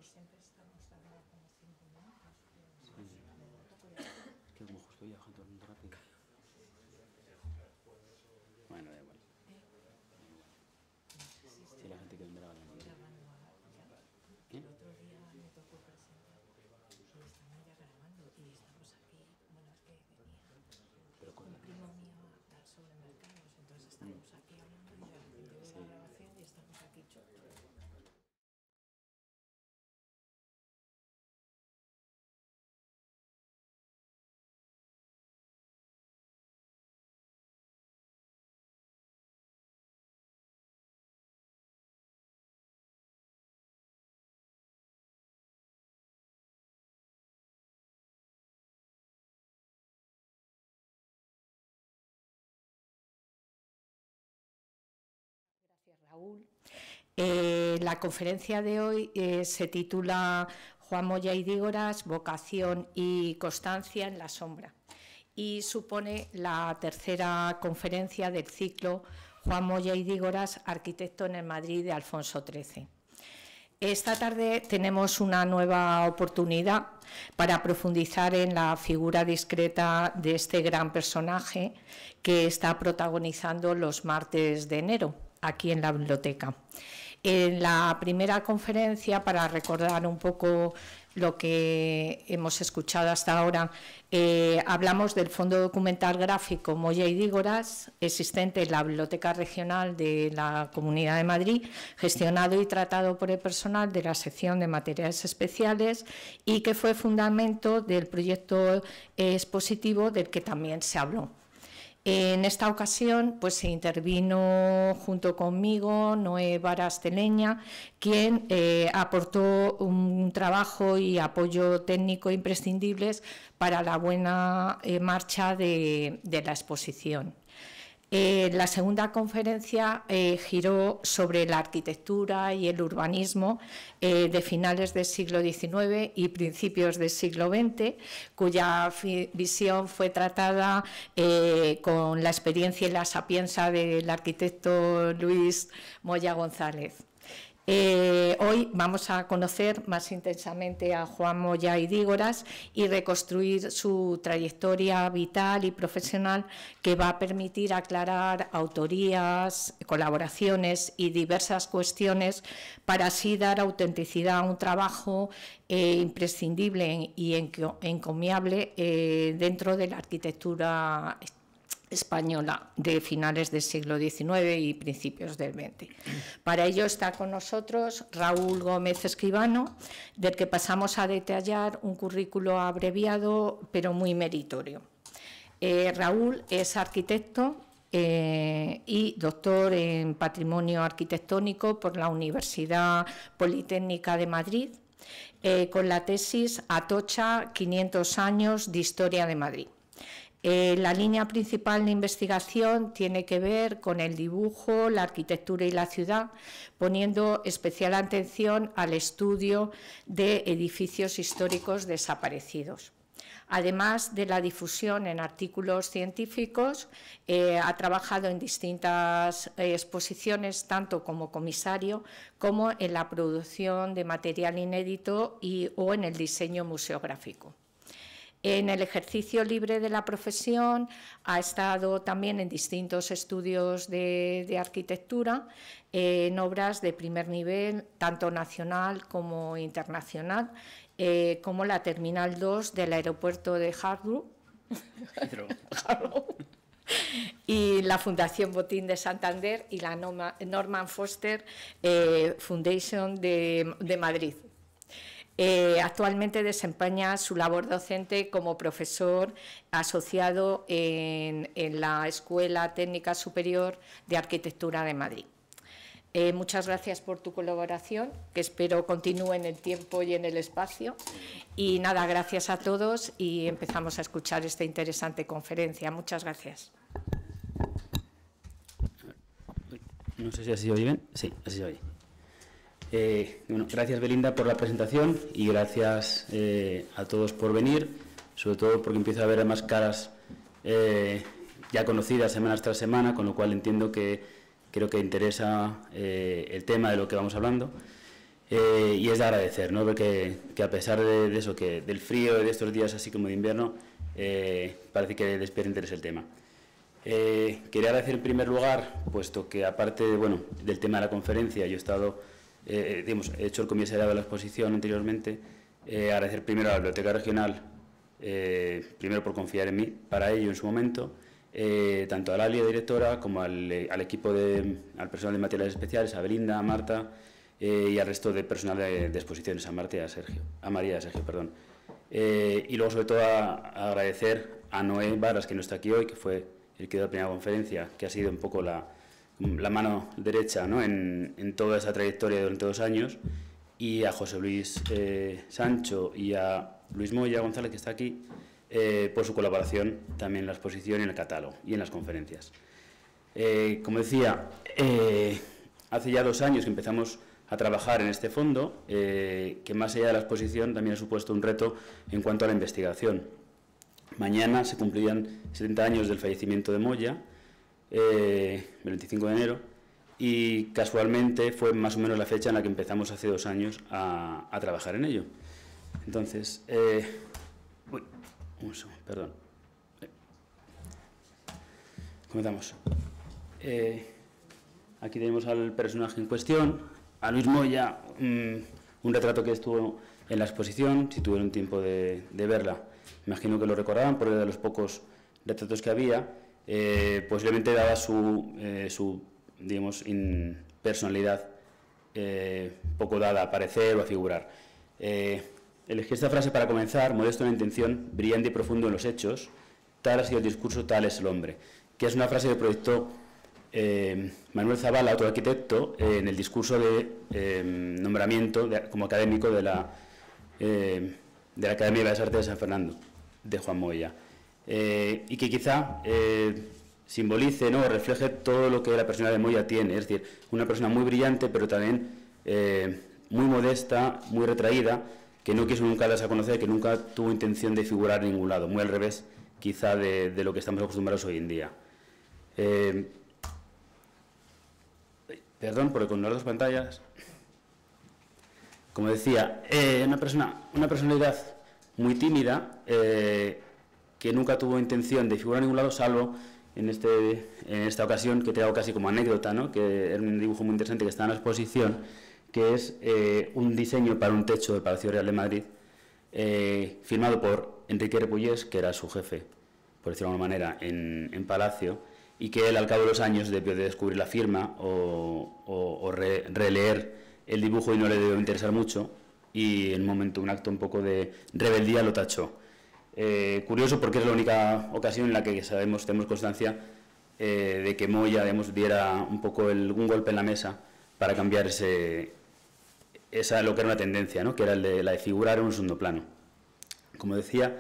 siempre estamos hablando como 5 minutos. Que como justo ya, todo el mundo rápido. Bueno, da igual. Si la gente que vendrá a la El otro día me tocó presentar y estaban ya grabando y estamos aquí, bueno, es que venía un primo mío a hablar sobre mercados, entonces estamos aquí hablando y de repente veo la grabación y estamos aquí chotos. Raúl. La conferencia de hoy se titula Juan Moya y Dígoras, vocación y constancia en la sombra, y supone la tercera conferencia del ciclo Juan Moya y Dígoras, arquitecto en el Madrid de Alfonso XIII. Esta tarde tenemos una nueva oportunidad para profundizar en la figura discreta de este gran personaje que está protagonizando los martes de enero aquí en la biblioteca. En la primera conferencia, para recordar un poco lo que hemos escuchado hasta ahora, hablamos del Fondo Documental Gráfico Moya y Dígoras, existente en la Biblioteca Regional de la Comunidad de Madrid, gestionado y tratado por el personal de la sección de materiales especiales y que fue fundamento del proyecto expositivo del que también se habló. En esta ocasión pues, se intervino junto conmigo Noé Varas Teleña, quien aportó un trabajo y apoyo técnico imprescindibles para la buena marcha de la exposición. La segunda conferencia giró sobre la arquitectura y el urbanismo de finales del siglo XIX y principios del siglo XX, cuya visión fue tratada con la experiencia y la sapienza del arquitecto Luis Moya González. Hoy vamos a conocer más intensamente a Juan Moya y Dígoras y reconstruir su trayectoria vital y profesional, que va a permitir aclarar autorías, colaboraciones y diversas cuestiones para así dar autenticidad a un trabajo imprescindible y encomiable dentro de la arquitectura española de finales del siglo XIX y principios del XX. Para ello está con nosotros Raúl Gómez Escribano, del que pasamos a detallar un currículo abreviado pero muy meritorio. Raúl es arquitecto y doctor en Patrimonio Arquitectónico por la Universidad Politécnica de Madrid, con la tesis Atocha, 500 años de historia de Madrid. La línea principal de investigación tiene que ver con el dibujo, la arquitectura y la ciudad, poniendo especial atención al estudio de edificios históricos desaparecidos. Además de la difusión en artículos científicos, ha trabajado en distintas exposiciones, tanto como comisario como en la producción de material inédito o en el diseño museográfico. En el ejercicio libre de la profesión ha estado también en distintos estudios de arquitectura, en obras de primer nivel, tanto nacional como internacional, como la Terminal 2 del aeropuerto de Heathrow y la Fundación Botín de Santander y la Norman Foster Foundation de Madrid. Actualmente desempeña su labor docente como profesor asociado en la Escuela Técnica Superior de Arquitectura de Madrid. Muchas gracias por tu colaboración, que espero continúe en el tiempo y en el espacio. Y nada, gracias a todos y empezamos a escuchar esta interesante conferencia. Muchas gracias. No sé si así se oye bien. Sí, así se oye. Bueno, gracias Belinda por la presentación y gracias a todos por venir, sobre todo porque empiezo a ver además caras ya conocidas semana tras semana, con lo cual entiendo que creo que interesa el tema de lo que vamos hablando. y es de agradecer, ¿no? Ver que a pesar de eso, que del frío de estos días así como de invierno, parece que despierta interés el tema. Quería agradecer en primer lugar, puesto que aparte del tema de la conferencia, yo he estado, he hecho el comisariado de la exposición anteriormente, agradecer primero a la Biblioteca Regional, primero por confiar en mí para ello en su momento, tanto a Lalia, directora, como al equipo al personal de materiales especiales, a Belinda, a Marta y al resto de personal de exposiciones, a Marta y a María y a Sergio, perdón. Y luego sobre todo a agradecer a Noé Varas, que no está aquí hoy, que fue el que dio la primera conferencia, que ha sido un poco la mano derecha, ¿no? en toda esa trayectoria durante 2 años, y a José Luis Sancho y a Luis Moya González, que está aquí, por su colaboración también en la exposición y en el catálogo y en las conferencias. Como decía, hace ya 2 años que empezamos a trabajar en este fondo, que más allá de la exposición también ha supuesto un reto en cuanto a la investigación. Mañana se cumplirían 70 años del fallecimiento de Moya, el 25 de enero, y casualmente fue más o menos la fecha en la que empezamos hace 2 años a trabajar en ello. Entonces, perdón. Comenzamos. Aquí tenemos al personaje en cuestión, a Luis Moya, un retrato que estuvo en la exposición, si tuvieron tiempo de verla. Imagino que lo recordaban porque de los pocos retratos que había, posiblemente daba su digamos, personalidad poco dada a aparecer o a figurar. Elegí esta frase para comenzar: modesto en la intención, brillante y profundo en los hechos, tal ha sido el discurso, tal es el hombre, que es una frase que proyectó Manuel Zavala, otro arquitecto, en el discurso de nombramiento como académico de la Academia de las Artes de San Fernando, de Juan Moya, y que quizá simbolice, ¿no?, o refleje todo lo que la persona de Moya tiene, es decir, una persona muy brillante, pero también muy modesta, muy retraída, que no quiso nunca darse a conocer, que nunca tuvo intención de figurar en ningún lado, muy al revés quizá de lo que estamos acostumbrados hoy en día. Perdón, porque con las 2 pantallas, como decía, una personalidad muy tímida, que nunca tuvo intención de figurar en ningún lado, salvo en esta ocasión, que traigo casi como anécdota, ¿no?, que era un dibujo muy interesante que está en la exposición, que es un diseño para un techo del Palacio Real de Madrid, firmado por Enrique Repullés, que era su jefe, por decirlo de alguna manera, en Palacio, y que él, al cabo de los años, debió de descubrir la firma o releer el dibujo y no le debió interesar mucho, y en un momento, un acto un poco de rebeldía, lo tachó. Curioso, porque es la única ocasión en la que tenemos constancia de que Moya, diera un poco un golpe en la mesa para cambiar lo que era una tendencia, ¿no?, que era la de figurar en un segundo plano. Como decía,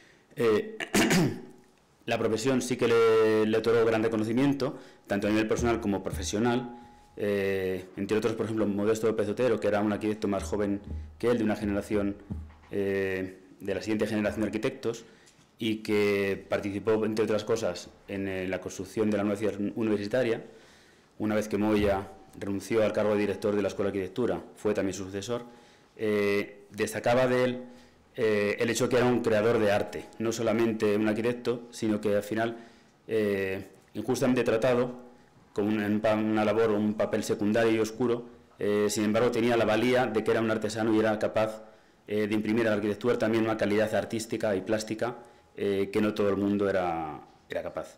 la profesión sí que le otorgó gran reconocimiento, tanto a nivel personal como profesional, entre otros, por ejemplo, Modesto López Otero, que era un arquitecto más joven que él, de una generación, de la siguiente generación de arquitectos, y que participó, entre otras cosas, en la construcción de la nueva ciudad universitaria. Una vez que Moya renunció al cargo de director de la Escuela de Arquitectura, fue también su sucesor. Destacaba de él el hecho de que era un creador de arte, no solamente un arquitecto, sino que al final, injustamente tratado, con una labor o un papel secundario y oscuro, sin embargo tenía la valía de que era un artesano y era capaz de imprimir a la arquitectura también una calidad artística y plástica que no todo el mundo era capaz.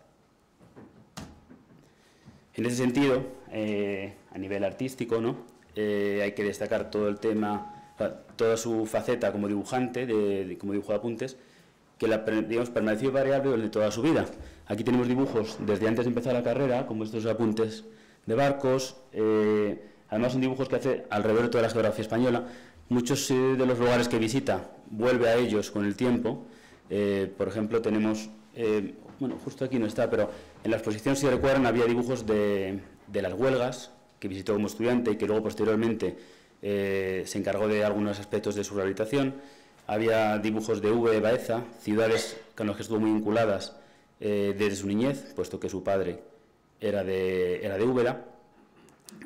En ese sentido, a nivel artístico, ¿no?, hay que destacar todo el tema, toda su faceta como dibujante, como dibujo de apuntes, que permaneció variable durante toda su vida. Aquí tenemos dibujos desde antes de empezar la carrera, como estos apuntes de barcos. Además son dibujos que hace alrededor de toda la geografía española. Muchos de los lugares que visita vuelve a ellos con el tiempo. Por ejemplo, tenemos, justo aquí no está, pero en la exposición, si recuerdan, había dibujos de las huelgas que visitó como estudiante y que luego posteriormente se encargó de algunos aspectos de su rehabilitación. Había dibujos de V. Baeza, ciudades con las que estuvo muy vinculadas desde su niñez, puesto que su padre era de Úbeda.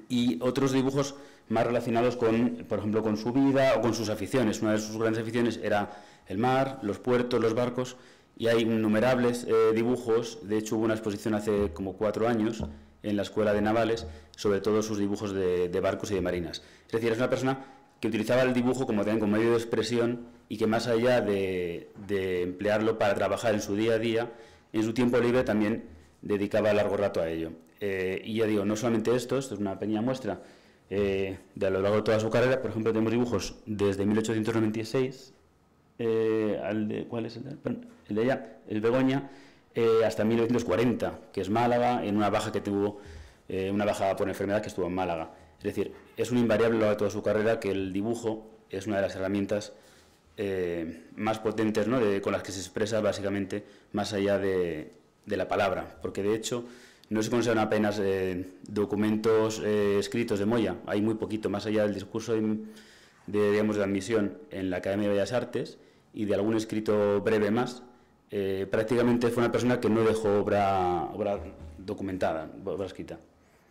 y otros dibujos más relacionados con, por ejemplo, con su vida o con sus aficiones. Una de sus grandes aficiones era el mar, los puertos, los barcos, y hay innumerables dibujos. De hecho, hubo una exposición hace como 4 años en la Escuela de Navales sobre todos sus dibujos de barcos y de marinas. Es decir, es una persona que utilizaba el dibujo como también como medio de expresión y que más allá de emplearlo para trabajar en su día a día, en su tiempo libre también dedicaba largo rato a ello. Y ya digo, no solamente esto es una pequeña muestra de a lo largo de toda su carrera. Por ejemplo, tenemos dibujos desde 1896, ¿cuál es el de allá? El Begoña, hasta 1940, que es Málaga, en una baja que tuvo, una baja por enfermedad que estuvo en Málaga. Es decir, es un invariable a lo largo de toda su carrera que el dibujo es una de las herramientas más potentes, ¿no?, con las que se expresa básicamente más allá de la palabra, porque de hecho no se conservan apenas documentos escritos de Moya. Hay muy poquito, más allá del discurso digamos, de admisión en la Academia de Bellas Artes y de algún escrito breve más. Prácticamente fue una persona que no dejó obra documentada, obra escrita.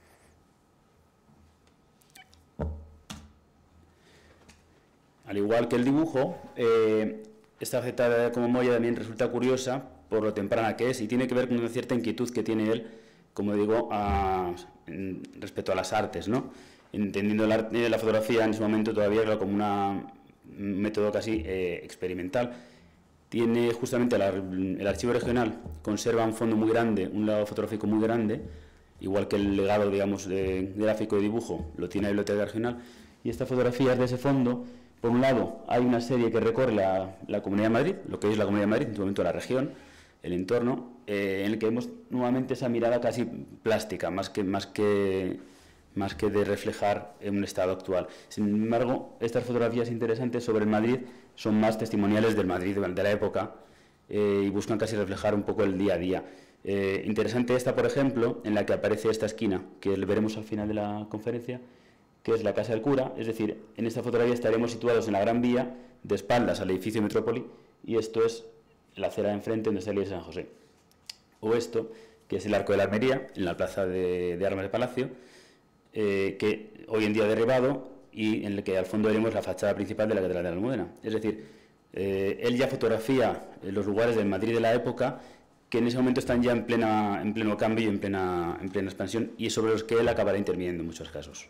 Al igual que el dibujo, esta faceta como Moya también resulta curiosa por lo temprana que es, y tiene que ver con una cierta inquietud que tiene él, como digo, respecto a las artes, ¿no? Entendiendo la fotografía en ese momento todavía como un método casi experimental. Tiene justamente el archivo regional, conserva un fondo muy grande, un lado fotográfico muy grande, igual que el legado, digamos, de gráfico y dibujo lo tiene la biblioteca regional, y estas fotografías de ese fondo, por un lado, hay una serie que recorre la Comunidad de Madrid, lo que es la Comunidad de Madrid, en su momento la región, el entorno, en el que vemos nuevamente esa mirada casi plástica, más que de reflejar un estado actual. Sin embargo, estas fotografías interesantes sobre el Madrid son más testimoniales del Madrid de la época y buscan casi reflejar un poco el día a día. Interesante esta, por ejemplo, en la que aparece esta esquina, que veremos al final de la conferencia, que es la Casa del Cura. Es decir, en esta fotografía estaremos situados en la Gran Vía, de espaldas al edificio Metrópoli, y esto es la acera de enfrente donde está la iglesia de San José. O esto, que es el Arco de la Armería, en la plaza de Armas de Palacio, que hoy en día derribado, y en el que al fondo veremos la fachada principal de la Catedral de la Almudena. Es decir, él ya fotografía los lugares del Madrid de la época que en ese momento están ya en pleno cambio y en plena expansión, y sobre los que él acabará interviniendo en muchos casos.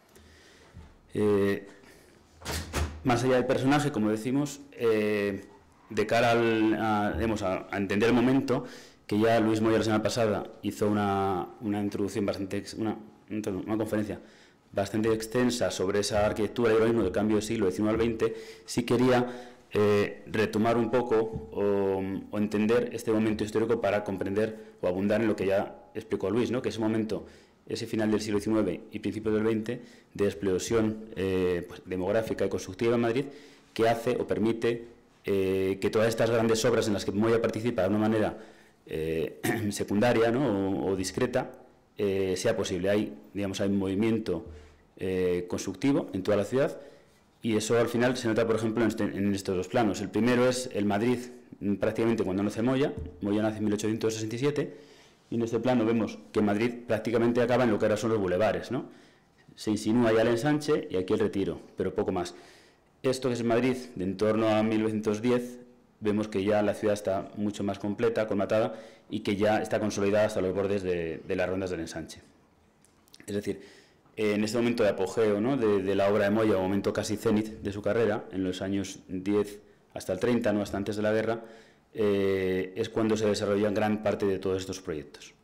Más allá del personaje, como decimos, de cara a entender el momento, que ya Luis Moya la semana pasada hizo una introducción una conferencia bastante extensa sobre esa arquitectura y urbanismo del cambio de siglo XIX al XX, sí quería retomar un poco o entender este momento histórico para comprender o abundar en lo que ya explicó Luis, ¿no?, que ese momento, ese final del siglo XIX y principios del XX, de explosión pues, demográfica y constructiva en Madrid, que hace o permite que todas estas grandes obras en las que Moya participa de una manera secundaria, ¿no?, o discreta, sea posible. Hay un movimiento constructivo en toda la ciudad, y eso al final se nota, por ejemplo, en estos dos planos. El primero es el Madrid prácticamente cuando nace Moya. Moya nace en 1867, y en este plano vemos que Madrid prácticamente acaba en lo que ahora son los bulevares, ¿no? Se insinúa ya el ensanche y aquí el Retiro, pero poco más. Esto que es Madrid de en torno a 1910, vemos que ya la ciudad está mucho más completa, colmatada, y que ya está consolidada hasta los bordes de las rondas del ensanche. Es decir, en este momento de apogeo, ¿no?, de la obra de Moya, un momento casi cenit de su carrera, en los años 10 hasta el 30, ¿no?, hasta antes de la guerra, es cuando se desarrollan gran parte de todos estos proyectos.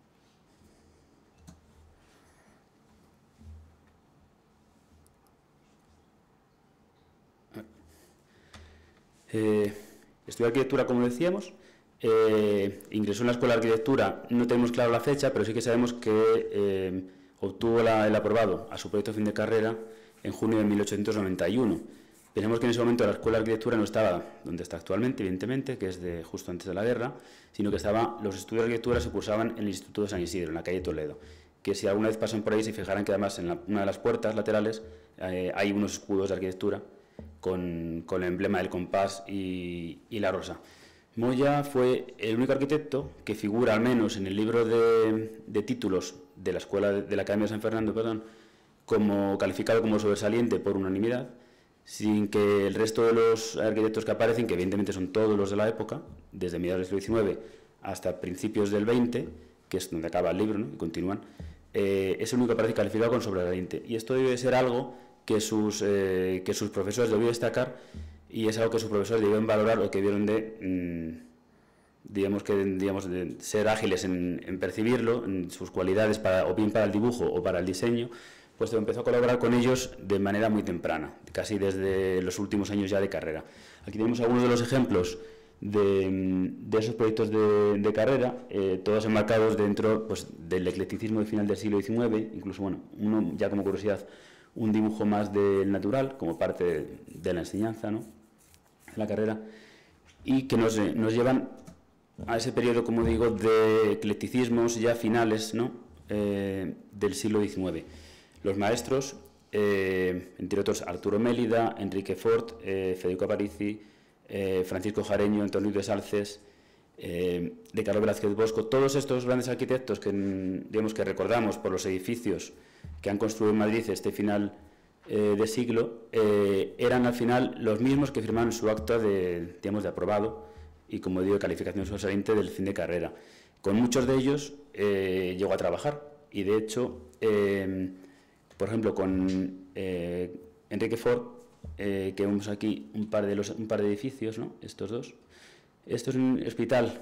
Estudió arquitectura, como decíamos, ingresó en la Escuela de Arquitectura, no tenemos claro la fecha, pero sí que sabemos que obtuvo el aprobado a su proyecto de fin de carrera en junio de 1891. Pensemos que en ese momento la Escuela de Arquitectura no estaba donde está actualmente, evidentemente, que es de justo antes de la guerra, sino que los estudios de arquitectura se cursaban en el Instituto de San Isidro, en la calle Toledo, que si alguna vez pasan por ahí se fijarán que además en una de las puertas laterales hay unos escudos de arquitectura con el emblema del compás y la rosa. Moya fue el único arquitecto que figura, al menos en el libro de títulos de la Escuela de la Academia de San Fernando, perdón, como calificado como sobresaliente por unanimidad, sin que el resto de los arquitectos que aparecen, que evidentemente son todos los de la época, desde mediados del siglo XIX hasta principios del XX, que es donde acaba el libro, ¿no? Y continúan, es el único que aparece calificado con sobresaliente. Y esto debe ser algo que sus profesores debían destacar, y es algo que sus profesores debieron valorar o que vieron de ser ágiles en percibirlo, en sus cualidades, o bien para el dibujo o para el diseño, pues empezó a colaborar con ellos de manera muy temprana, casi desde los últimos años ya de carrera. Aquí tenemos algunos de los ejemplos de esos proyectos de carrera, todos enmarcados dentro, pues, del eclecticismo de final del siglo XIX, incluso, bueno, uno ya como curiosidad, un dibujo más del natural, como parte de la enseñanza, ¿no?, de la carrera, y que nos llevan a ese periodo, como digo, de eclecticismos ya finales, ¿no?, del siglo XIX. Los maestros, entre otros Arturo Mélida, Enrique Fort, Federico Aparici, Francisco Jareño, Antonio de Salces, de Carlos Velázquez Bosco, todos estos grandes arquitectos que, digamos, que recordamos por los edificios que han construido en Madrid este final de siglo, eran al final los mismos que firmaron su acta de aprobado y, como digo, de calificación sobresaliente del fin de carrera. Con muchos de ellos llegó a trabajar, y de hecho, por ejemplo, con Enrique Fort, que vemos aquí un par de edificios, ¿no?, estos dos. Esto es un hospital,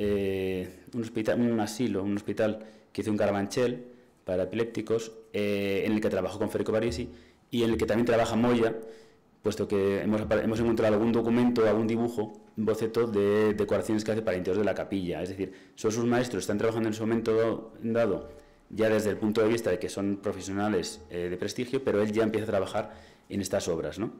un asilo, un hospital que hizo en Carabanchel para epilépticos, en el que trabajó con Federico Parisi, y en el que también trabaja Moya, puesto que hemos encontrado algún documento, algún dibujo, un boceto de decoraciones que hace para el interior de la capilla. Es decir, son sus maestros, están trabajando en ese momento dado, ya desde el punto de vista de que son profesionales de prestigio, pero él ya empieza a trabajar en estas obras, ¿no?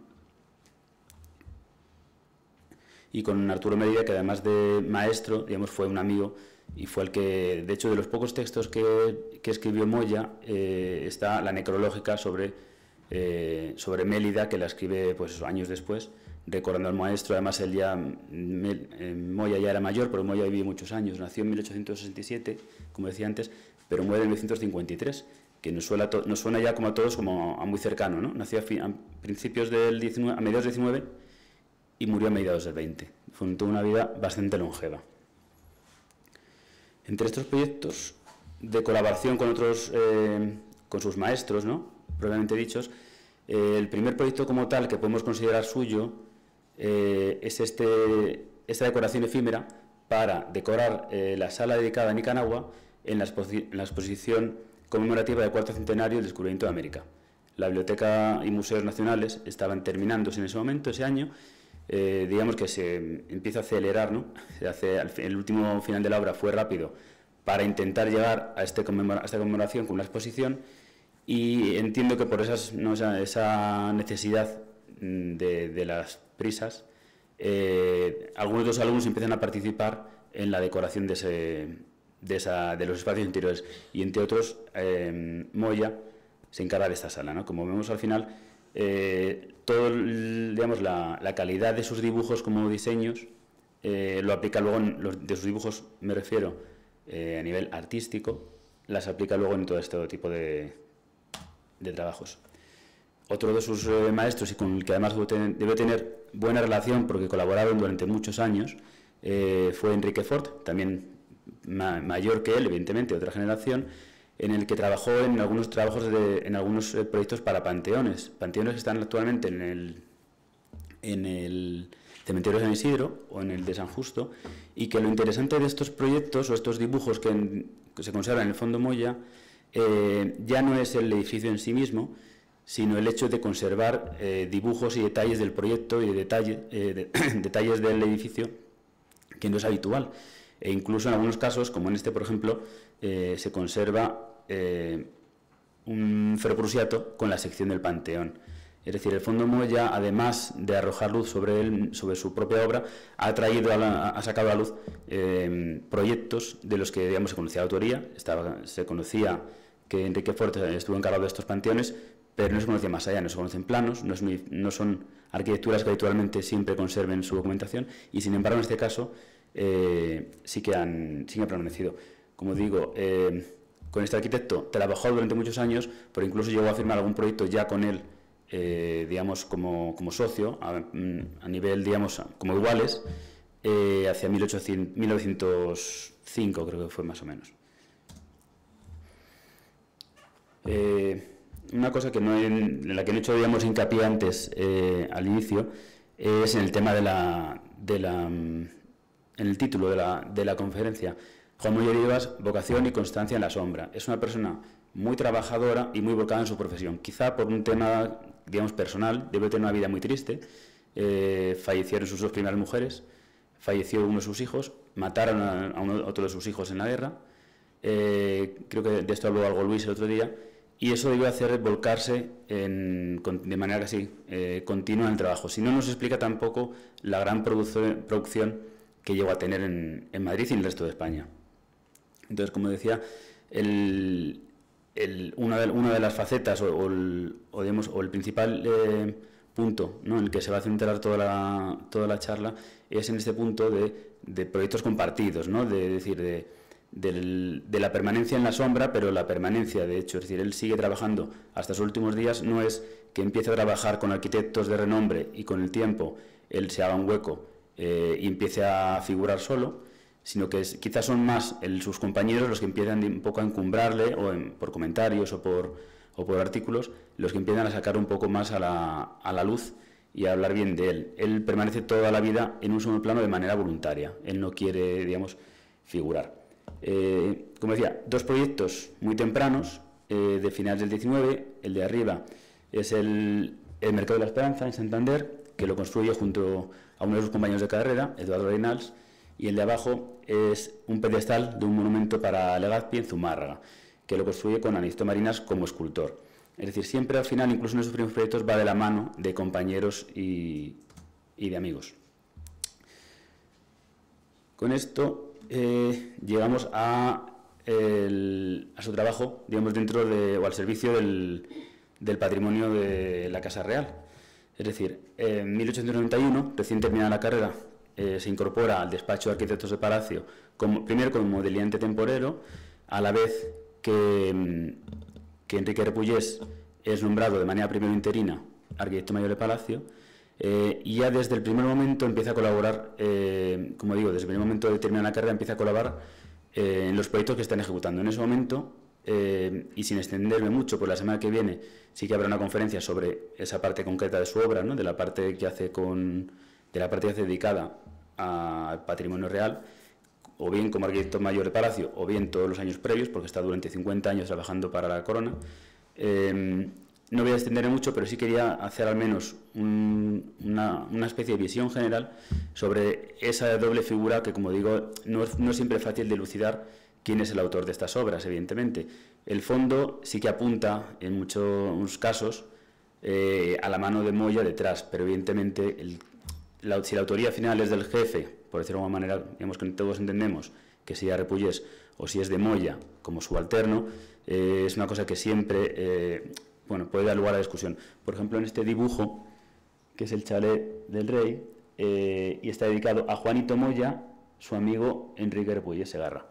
Y con Arturo Mérida, que además de maestro, digamos, fue un amigo, y fue el que, de hecho, de los pocos textos que escribió Moya, está la necrológica sobre Mélida, que la escribe, pues, años después, recordando al maestro. Además, Moya ya era mayor, pero Moya vivió muchos años. Nació en 1867, como decía antes, pero muere en 1953, que nos suena ya como a todos como a muy cercano, ¿no? Nació a principios del 19, a mediados del 19, y murió a mediados del 20. Fue toda una vida bastante longeva. Entre estos proyectos de colaboración con otros, con sus maestros, ¿no?, propiamente dichos, el primer proyecto como tal que podemos considerar suyo es esta decoración efímera para decorar la sala dedicada a Nicanagua en la exposición conmemorativa del cuarto centenario del descubrimiento de América. La Biblioteca y Museos Nacionales estaban terminándose en ese momento, ese año. Digamos que se empieza a acelerar, ¿no? El último final de la obra fue rápido para intentar llegar a esta conmemoración con una exposición, y entiendo que por esa necesidad de las prisas, algunos de los alumnos empiezan a participar en la decoración de los espacios interiores, y entre otros Moya se encarga de esta sala, ¿no? Como vemos al final, digamos, la calidad de sus dibujos como diseños lo aplica luego de sus dibujos, me refiero, a nivel artístico, las aplica luego en todo este tipo de trabajos. Otro de sus maestros, y con el que además debe tener buena relación porque colaboraron durante muchos años, fue Enrique Fort, también mayor que él, evidentemente, otra generación, en el que trabajó en algunos proyectos para panteones que están actualmente en el cementerio de San Isidro o en el de San Justo, y que lo interesante de estos proyectos o estos dibujos que se conservan en el Fondo Moya ya no es el edificio en sí mismo, sino el hecho de conservar dibujos y detalles del proyecto y detalles del edificio, que no es habitual. E incluso en algunos casos, como en este, por ejemplo, se conserva un Ferrucciato con la sección del Panteón. Es decir, el Fondo Moya, además de arrojar luz sobre su propia obra, ha sacado a luz proyectos de los que, digamos, se conocía la autoría. Se conocía que Enrique Fort estuvo encargado de estos panteones, pero no se conocía más allá, no se conocen planos, no son arquitecturas que habitualmente siempre conserven su documentación, y sin embargo en este caso sí que han permanecido. Como digo, con este arquitecto trabajó durante muchos años, pero incluso llegó a firmar algún proyecto ya con él, digamos, como socio, a nivel, digamos, como iguales, hacia 1905, creo que fue más o menos. Una cosa que en la que no he hecho, digamos, hincapié antes, al inicio, es en el tema en el título de la conferencia. Juan Moya y Dígoras, vocación y constancia en la sombra. Es una persona muy trabajadora y muy volcada en su profesión. Quizá por un tema, digamos, personal, debe tener una vida muy triste. Fallecieron sus 2 primeras mujeres, falleció uno de sus hijos, mataron a otro de sus hijos en la guerra. Creo que de esto habló algo Luis el otro día. Y eso debió hacer volcarse de manera casi continua en el trabajo. Si no, nos explica tampoco la gran producción que llegó a tener en Madrid y en el resto de España. Entonces, como decía, una de las facetas o el principal punto, ¿no?, en el que se va a centrar toda la charla es en este punto de proyectos compartidos, ¿no?, de la permanencia en la sombra, pero la permanencia, de hecho, es decir, él sigue trabajando hasta sus últimos días. No es que empiece a trabajar con arquitectos de renombre y con el tiempo él se haga un hueco y empiece a figurar solo, sino que quizás son más sus compañeros los que empiezan un poco a encumbrarle, por comentarios o por artículos, los que empiezan a sacar un poco más a la luz y a hablar bien de él. Él permanece toda la vida en un segundo plano de manera voluntaria. Él no quiere, digamos, figurar. Como decía, 2 proyectos muy tempranos, de finales del 19. El de arriba es el Mercado de la Esperanza, en Santander, que lo construye junto a uno de sus compañeros de carrera, Eduardo Reinals, y el de abajo es un pedestal de un monumento para Legazpi en Zumárraga, que lo construye con Aniceto Marinas como escultor. Es decir, siempre al final, incluso en esos primeros proyectos, va de la mano de compañeros y de amigos. Con esto llegamos a su trabajo, digamos, dentro o al servicio del patrimonio de la Casa Real. Es decir, en 1891, recién terminada la carrera, se incorpora al despacho de arquitectos de Palacio, primero como modeliante temporero, a la vez que Enrique Repullés es nombrado de manera primero interina arquitecto mayor de Palacio, y ya desde el primer momento empieza a colaborar, como digo, desde el primer momento de terminar la carrera empieza a colaborar en los proyectos que están ejecutando. En ese momento, y sin extenderme mucho, pues la semana que viene sí que habrá una conferencia sobre esa parte concreta de su obra, ¿no?, de la parte que hace dedicada al patrimonio real, o bien como arquitecto mayor de Palacio, o bien todos los años previos, porque está durante 50 años trabajando para la corona. No voy a extenderme mucho, pero sí quería hacer al menos una especie de visión general sobre esa doble figura que, como digo, no es siempre fácil de elucidar quién es el autor de estas obras, evidentemente. El fondo sí que apunta, en muchos casos, a la mano de Moya detrás, pero evidentemente si la autoría final es del jefe, por decirlo de alguna manera, digamos que todos entendemos que sea Repullés o si es de Moya como subalterno, es una cosa que siempre puede dar lugar a discusión. Por ejemplo, en este dibujo, que es el chalet del rey, y está dedicado a Juanito Moya, su amigo Enrique Repullés Segarra.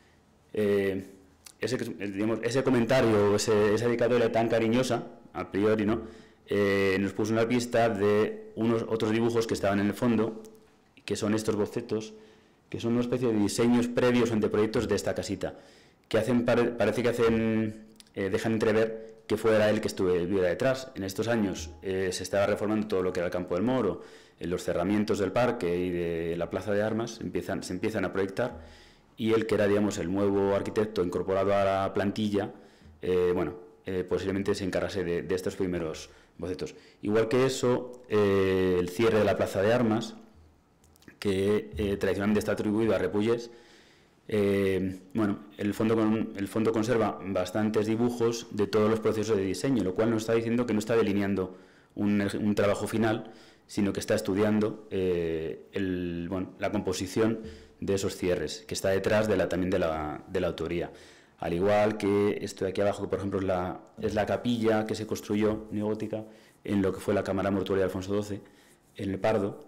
Ese comentario, esa dedicatoria tan cariñosa, a priori, ¿no?, nos puso una pista de otros dibujos que estaban en el fondo, que son estos bocetos, que son una especie de diseños previos ante proyectos de esta casita, que parece que dejan entrever que fuera él que estuviera detrás. En estos años se estaba reformando todo lo que era el Campo del Moro, los cerramientos del parque y de la Plaza de Armas se empiezan a proyectar, y él, que era, digamos, el nuevo arquitecto incorporado a la plantilla, posiblemente se encargase de estos primeros bocetos. Igual que eso, el cierre de la Plaza de Armas, que tradicionalmente está atribuido a Repullés. El fondo conserva bastantes dibujos de todos los procesos de diseño, lo cual nos está diciendo que no está delineando un trabajo final, sino que está estudiando la composición de esos cierres, que está detrás también de la autoría. Al igual que esto de aquí abajo, que por ejemplo es la capilla que se construyó neogótica en lo que fue la Cámara Mortuoria de Alfonso XII, en el Pardo,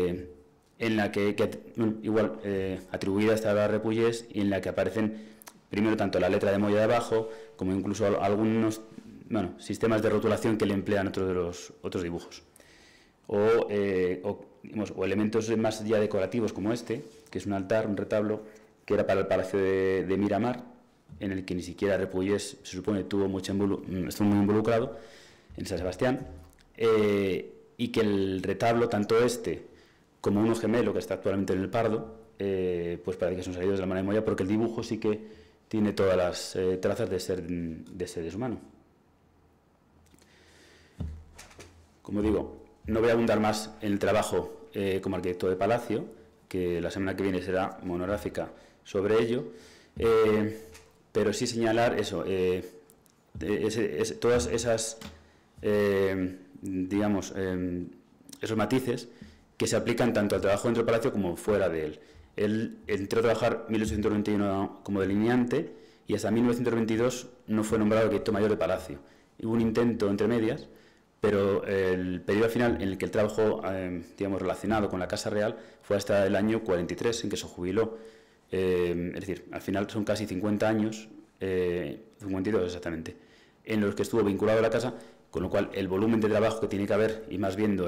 en la que atribuida está a Repullés, y en la que aparecen primero tanto la letra de Moya de abajo, como incluso algunos sistemas de rotulación que le emplean otros de los otros dibujos. O elementos más ya decorativos como este, que es un altar, un retablo, que era para el Palacio de Miramar, en el que ni siquiera Repullés, se supone, estuvo muy involucrado, en San Sebastián, y que el retablo, tanto este como uno gemelo que está actualmente en el Pardo, pues parece que son salidos de la mano de Moya, porque el dibujo sí que tiene todas las trazas de ser humano. Como digo, no voy a abundar más en el trabajo como arquitecto de palacio, que la semana que viene será monográfica sobre ello, pero sí señalar eso, todas esas, esos matices que se aplican tanto al trabajo dentro del palacio como fuera de él. Él entró a trabajar en 1891 como delineante y hasta 1922 no fue nombrado arquitecto mayor de palacio. Hubo un intento entre medias, pero el periodo final en el que él trabajó, relacionado con la Casa Real, fue hasta el año 43, en que se jubiló. Es decir, al final son casi 50 años, 52 exactamente, en los que estuvo vinculado a la casa, con lo cual el volumen de trabajo que tiene que haber, y más viendo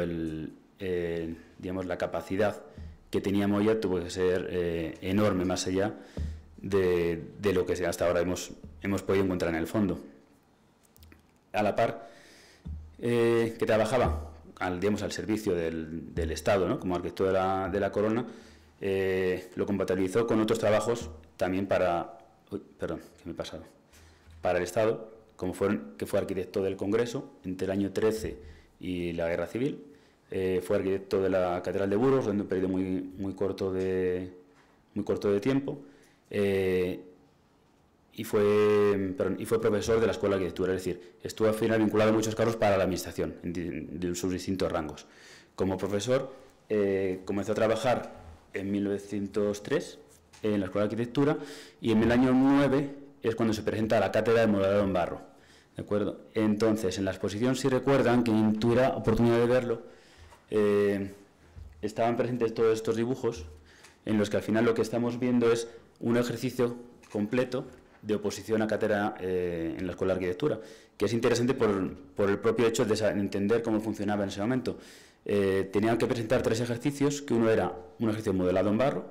la capacidad que tenía Moya, tuvo que ser enorme, más allá de lo que hasta ahora hemos podido encontrar en el fondo. A la par, que trabajaba al servicio del Estado, ¿no?, como arquitecto de la corona, lo compatibilizó con otros trabajos también para el Estado, que fue arquitecto del Congreso entre el año 13 y la Guerra Civil. Fue arquitecto de la Catedral de Burgos durante un periodo muy corto de tiempo, y fue profesor de la Escuela de Arquitectura, es decir, estuvo al final vinculado a muchos cargos para la administración de sus distintos rangos. Como profesor comenzó a trabajar en 1903 en la Escuela de Arquitectura, y en el año 9 es cuando se presenta la cátedra de modelado en barro. ¿De acuerdo? Entonces, en la exposición, si recuerdan, quien tuviera oportunidad de verlo, estaban presentes todos estos dibujos, en los que al final lo que estamos viendo es un ejercicio completo de oposición a cátedra en la Escuela de Arquitectura, que es interesante por el propio hecho de entender cómo funcionaba en ese momento. Tenían que presentar 3 ejercicios, que uno era un ejercicio modelado en barro,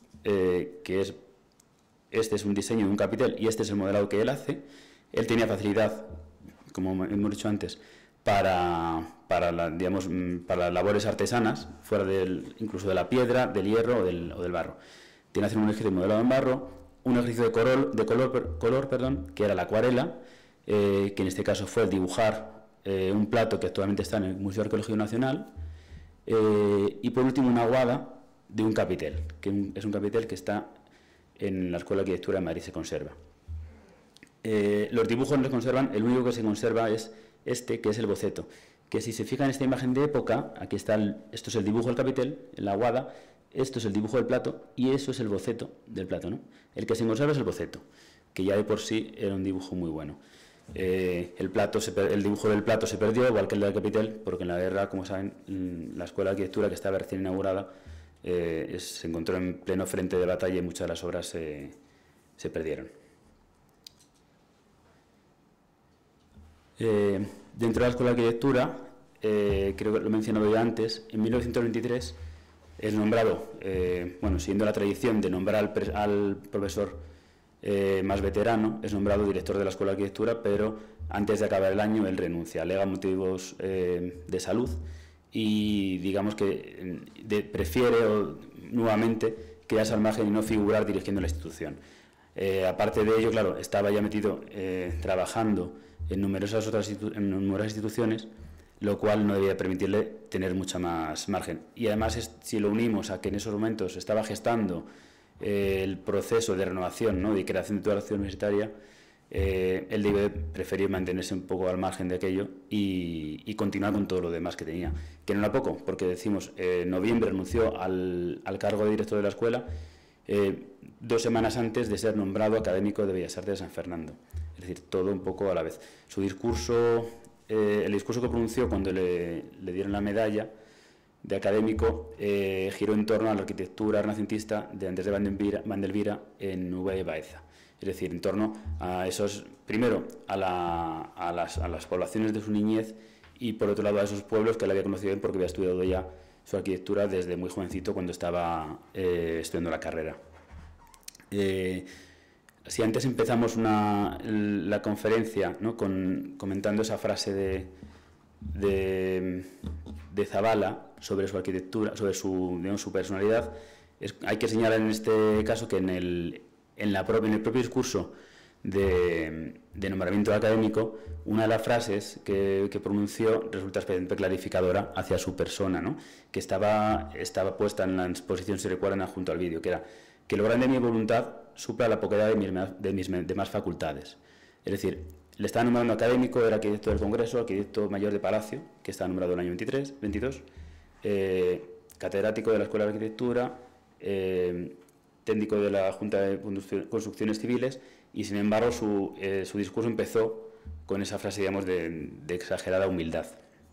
este es un diseño de un capitel y este es el modelado que él hace. Él tenía facilidad, como hemos dicho antes, para las labores artesanas, fuera incluso de la piedra, del hierro o del barro. Tiene que hacer un ejercicio modelado en barro, un ejercicio de color, que era la acuarela, que en este caso fue el dibujar un plato que actualmente está en el Museo Arqueológico Nacional, y por último una aguada de un capitel, que es un capitel que está en la Escuela de Arquitectura de Madrid, se conserva. Los dibujos no se conservan, el único que se conserva es este, que es el boceto, que si se fijan en esta imagen de época, aquí está, esto es el dibujo del capitel, la aguada, esto es el dibujo del plato y eso es el boceto del plato, ¿no? El que se conserva es el boceto, que ya de por sí era un dibujo muy bueno. El dibujo del plato se perdió, igual que el del capitel, porque en la guerra, como saben, la Escuela de Arquitectura, que estaba recién inaugurada, se encontró en pleno frente de batalla y muchas de las obras se perdieron. Dentro de la Escuela de Arquitectura, creo que lo he mencionado ya antes, en 1923 es nombrado, siguiendo la tradición de nombrar al profesor más veterano, es nombrado director de la Escuela de Arquitectura, pero antes de acabar el año él renuncia, alega motivos de salud y digamos que prefiere nuevamente quedarse al margen y no figurar dirigiendo la institución. Aparte de ello, claro, estaba ya metido trabajando en numerosas instituciones, lo cual no debía permitirle tener mucha más margen. Y además, si lo unimos a que en esos momentos estaba gestando el proceso de renovación, ¿no?, de creación de toda la ciudad universitaria, él debe preferir mantenerse un poco al margen de aquello y continuar con todo lo demás que tenía. Que no era poco, porque decimos, en noviembre renunció al cargo de director de la escuela, 2 semanas antes de ser nombrado académico de Bellas Artes de San Fernando. Es decir, todo un poco a la vez. Su discurso, el discurso que pronunció cuando le dieron la medalla de académico, giró en torno a la arquitectura renacentista de Andrés de Vandelvira en Nube de Baeza. es decir, en torno a esos, primero, a las poblaciones de su niñez y, por otro lado, a esos pueblos que él había conocido bien porque había estudiado ya su arquitectura desde muy jovencito cuando estaba estudiando la carrera. Si antes empezamos la conferencia, ¿no?, comentando esa frase de Zabala sobre su arquitectura, sobre su personalidad, hay que señalar en este caso que en el propio discurso de nombramiento académico, una de las frases que pronunció resulta especialmente clarificadora hacia su persona, ¿no?, que estaba puesta en la exposición, si recuerdan, junto al vídeo, que era que lo grande de mi voluntad supla la poquedad de mis demás facultades. Es decir, le estaba nombrando académico, era arquitecto del Congreso, arquitecto mayor de Palacio, que estaba nombrado en el año 22, catedrático de la Escuela de Arquitectura, técnico de la Junta de Construcciones Civiles, y sin embargo su discurso empezó con esa frase, digamos, de exagerada humildad.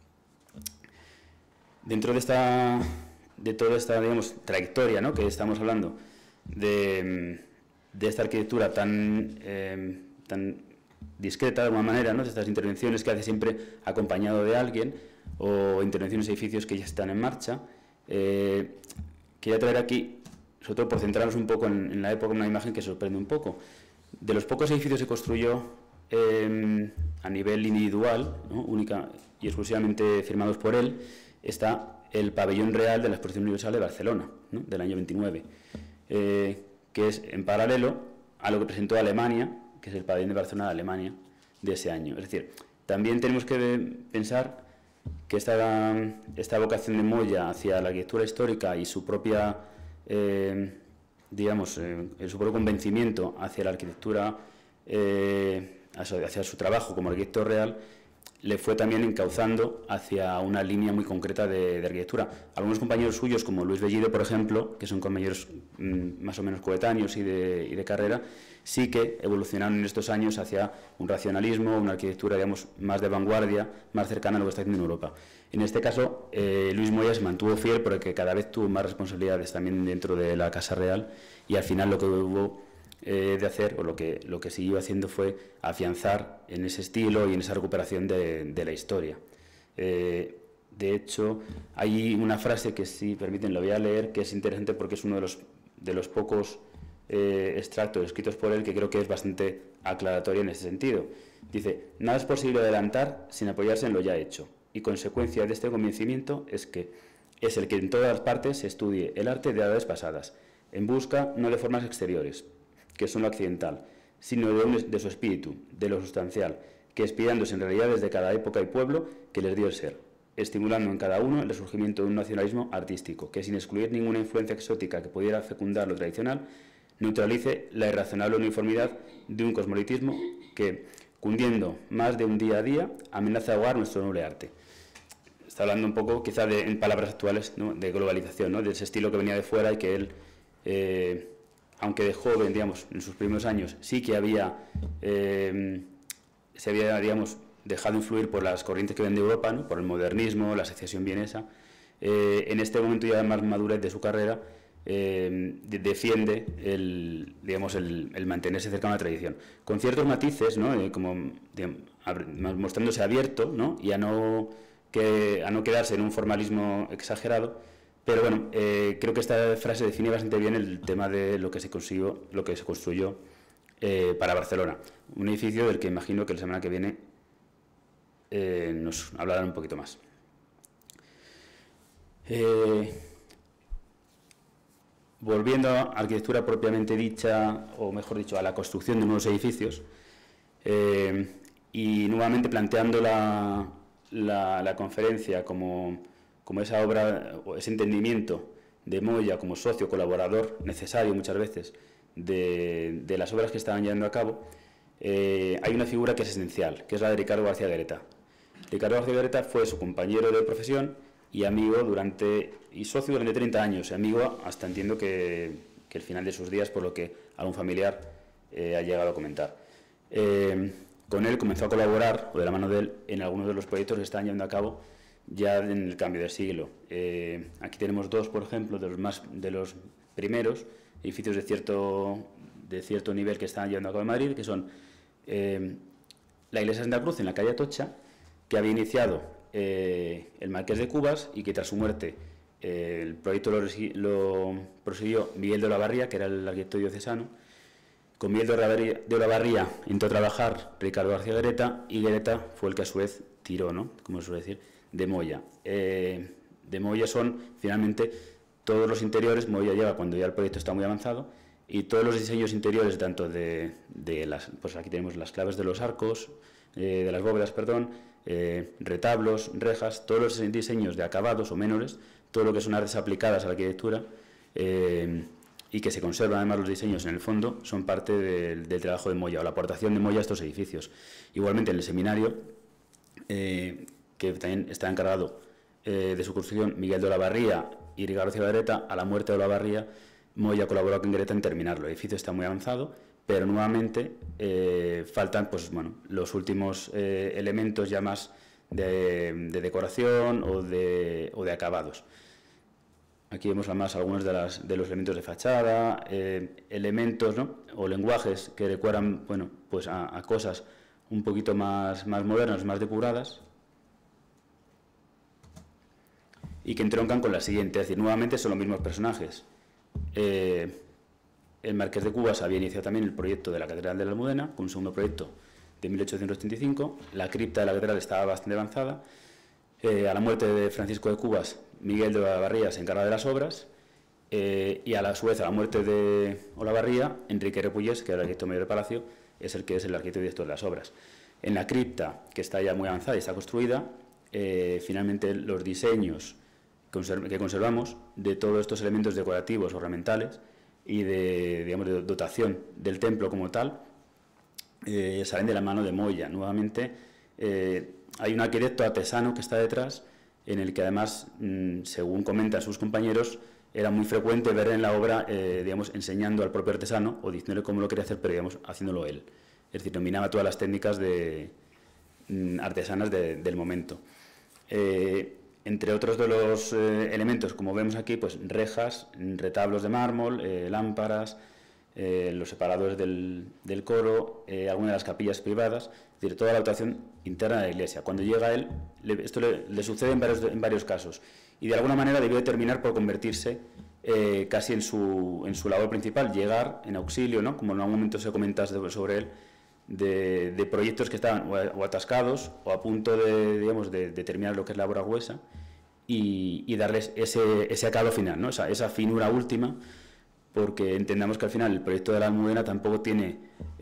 Dentro de toda esta, digamos, trayectoria, ¿no?, que estamos hablando, de esta arquitectura tan discreta de alguna manera, ¿no?, de estas intervenciones que hace siempre acompañado de alguien, o intervenciones de edificios que ya están en marcha, quería traer aquí, sobre todo por centrarnos un poco en la época, una imagen que sorprende un poco. De los pocos edificios que se construyó a nivel individual, ¿no?, única y exclusivamente firmados por él, está el Pabellón Real de la Exposición Universal de Barcelona, ¿no?, del año 29, que es en paralelo a lo que presentó Alemania, que es el Pabellón de Barcelona de Alemania de ese año. Es decir, también tenemos que pensar que esta vocación de Moya hacia la arquitectura histórica y su propia, su propio convencimiento hacia la arquitectura, hacia su trabajo como arquitecto real, le fue también encauzando hacia una línea muy concreta de arquitectura. Algunos compañeros suyos, como Luis Bellido, por ejemplo, que son compañeros más o menos coetáneos y de carrera, sí que evolucionaron en estos años hacia un racionalismo, una arquitectura, digamos, más de vanguardia, más cercana a lo que está haciendo en Europa. En este caso, Luis Moya se mantuvo fiel porque cada vez tuvo más responsabilidades también dentro de la Casa Real, y al final lo que hubo de hacer, o lo que siguió haciendo, fue afianzar en ese estilo y en esa recuperación de la historia. De hecho, hay una frase que, si permiten, lo voy a leer, que es interesante porque es uno de los pocos extractos escritos por él que creo que es bastante aclaratoria en ese sentido. Dice: nada es posible adelantar sin apoyarse en lo ya hecho, y consecuencia de este convencimiento es el que en todas las partes se estudie el arte de edades pasadas, en busca no de formas exteriores, que son lo accidental, sino de su espíritu, de lo sustancial, que expirándose en realidades de cada época y pueblo que les dio el ser, estimulando en cada uno el resurgimiento de un nacionalismo artístico, que sin excluir ninguna influencia exótica que pudiera fecundar lo tradicional, neutralice la irrazonable uniformidad de un cosmopolitismo que, cundiendo más de un día a día, amenaza ahogar nuestro noble arte. Está hablando un poco, quizá en palabras actuales, ¿no?, de globalización, ¿no?, de ese estilo que venía de fuera y que él, aunque de joven, digamos, en sus primeros años, sí que se había, digamos, dejado influir por las corrientes que ven de Europa, ¿no?, por el modernismo, la secesión vienesa. En este momento ya de más madurez de su carrera, defiende el mantenerse cercano a la tradición, con ciertos matices, ¿no?, mostrándose abierto, ¿no?, y a no quedarse en un formalismo exagerado. Pero bueno, creo que esta frase define bastante bien el tema de lo que se construyó para Barcelona, un edificio del que imagino que la semana que viene nos hablarán un poquito más. Volviendo a arquitectura propiamente dicha, o mejor dicho, a la construcción de nuevos edificios, y nuevamente planteando la conferencia como esa obra, o ese entendimiento de Moya como socio colaborador necesario muchas veces de las obras que estaban llevando a cabo, hay una figura que es esencial, que es la de Ricardo García Guereta. Ricardo García Guereta fue su compañero de profesión y amigo y socio durante 30 años, y amigo hasta, entiendo, que el final de sus días, por lo que algún familiar ha llegado a comentar. Con él comenzó a colaborar, o de la mano de él, en algunos de los proyectos que están llevando a cabo ya en el cambio de siglo. Aquí tenemos dos, por ejemplo, de los primeros edificios de de cierto nivel que están llevando a cabo en Madrid, que son la iglesia de Santa Cruz en la calle Atocha, que había iniciado el Marqués de Cubas y que tras su muerte el proyecto lo prosiguió Miguel de Olavarría, que era el arquitecto diocesano. Con Miguel de Olavarría entró a trabajar Ricardo García Guereta, y Guereta fue el que a su vez tiró, ¿no?, como se suele decir, de Moya. De Moya son finalmente todos los interiores. Moya llega cuando ya el proyecto está muy avanzado, y todos los diseños interiores, tanto de las, pues aquí tenemos las claves de los arcos, de las bóvedas, perdón, retablos, rejas, todos los diseños de acabados o menores, todo lo que son artes aplicadas a la arquitectura, y que se conservan además los diseños en el fondo, son parte del trabajo de Moya, o la aportación de Moya a estos edificios. Igualmente en el seminario, que también está encargado de su construcción Miguel de Olavarría y Ricardo García Guereta, a la muerte de Olavarría, Moya colaboró con Guereta en terminarlo. El edificio está muy avanzado, pero nuevamente faltan, pues, bueno, los últimos elementos ya más de decoración o de acabados. Aquí vemos además algunos de los elementos de fachada, elementos, ¿no?, o lenguajes que recuerdan, bueno, pues a cosas un poquito más modernas, más depuradas, y que entroncan con la siguiente. Es decir, nuevamente son los mismos personajes. El Marqués de Cubas había iniciado también el proyecto de la Catedral de la Almudena, con un segundo proyecto de 1835. La cripta de la catedral estaba bastante avanzada. A la muerte de Francisco de Cubas, Miguel de Olavarría se encarga de las obras, y a su vez, a la muerte de Olavarría, Enrique Repullés, que era el arquitecto mayor del palacio, es el arquitecto director de las obras. En la cripta, que está ya muy avanzada y está construida, finalmente los diseños que conservamos de todos estos elementos decorativos, ornamentales y de dotación del templo como tal, salen de la mano de Moya. Nuevamente hay un arquitecto artesano que está detrás, en el que además, según comentan sus compañeros, era muy frecuente ver en la obra, enseñando al propio artesano o diciéndole cómo lo quería hacer, pero haciéndolo él. Es decir, dominaba todas las técnicas artesanas del momento. Entre otros de los elementos, como vemos aquí, pues rejas, retablos de mármol, lámparas, los separadores del coro, algunas de las capillas privadas, es decir, toda la dotación interna de la iglesia. Cuando llega él, esto le sucede en varios casos, y de alguna manera debió terminar por convertirse casi en su labor principal, llegar en auxilio, ¿no?, como en algún momento se comenta sobre él, de proyectos que estaban o atascados o a punto de terminar lo que es la obra gruesa, y darles ese acabado final, ¿no?, esa finura última, porque entendamos que al final el proyecto de la Almudena tampoco tiene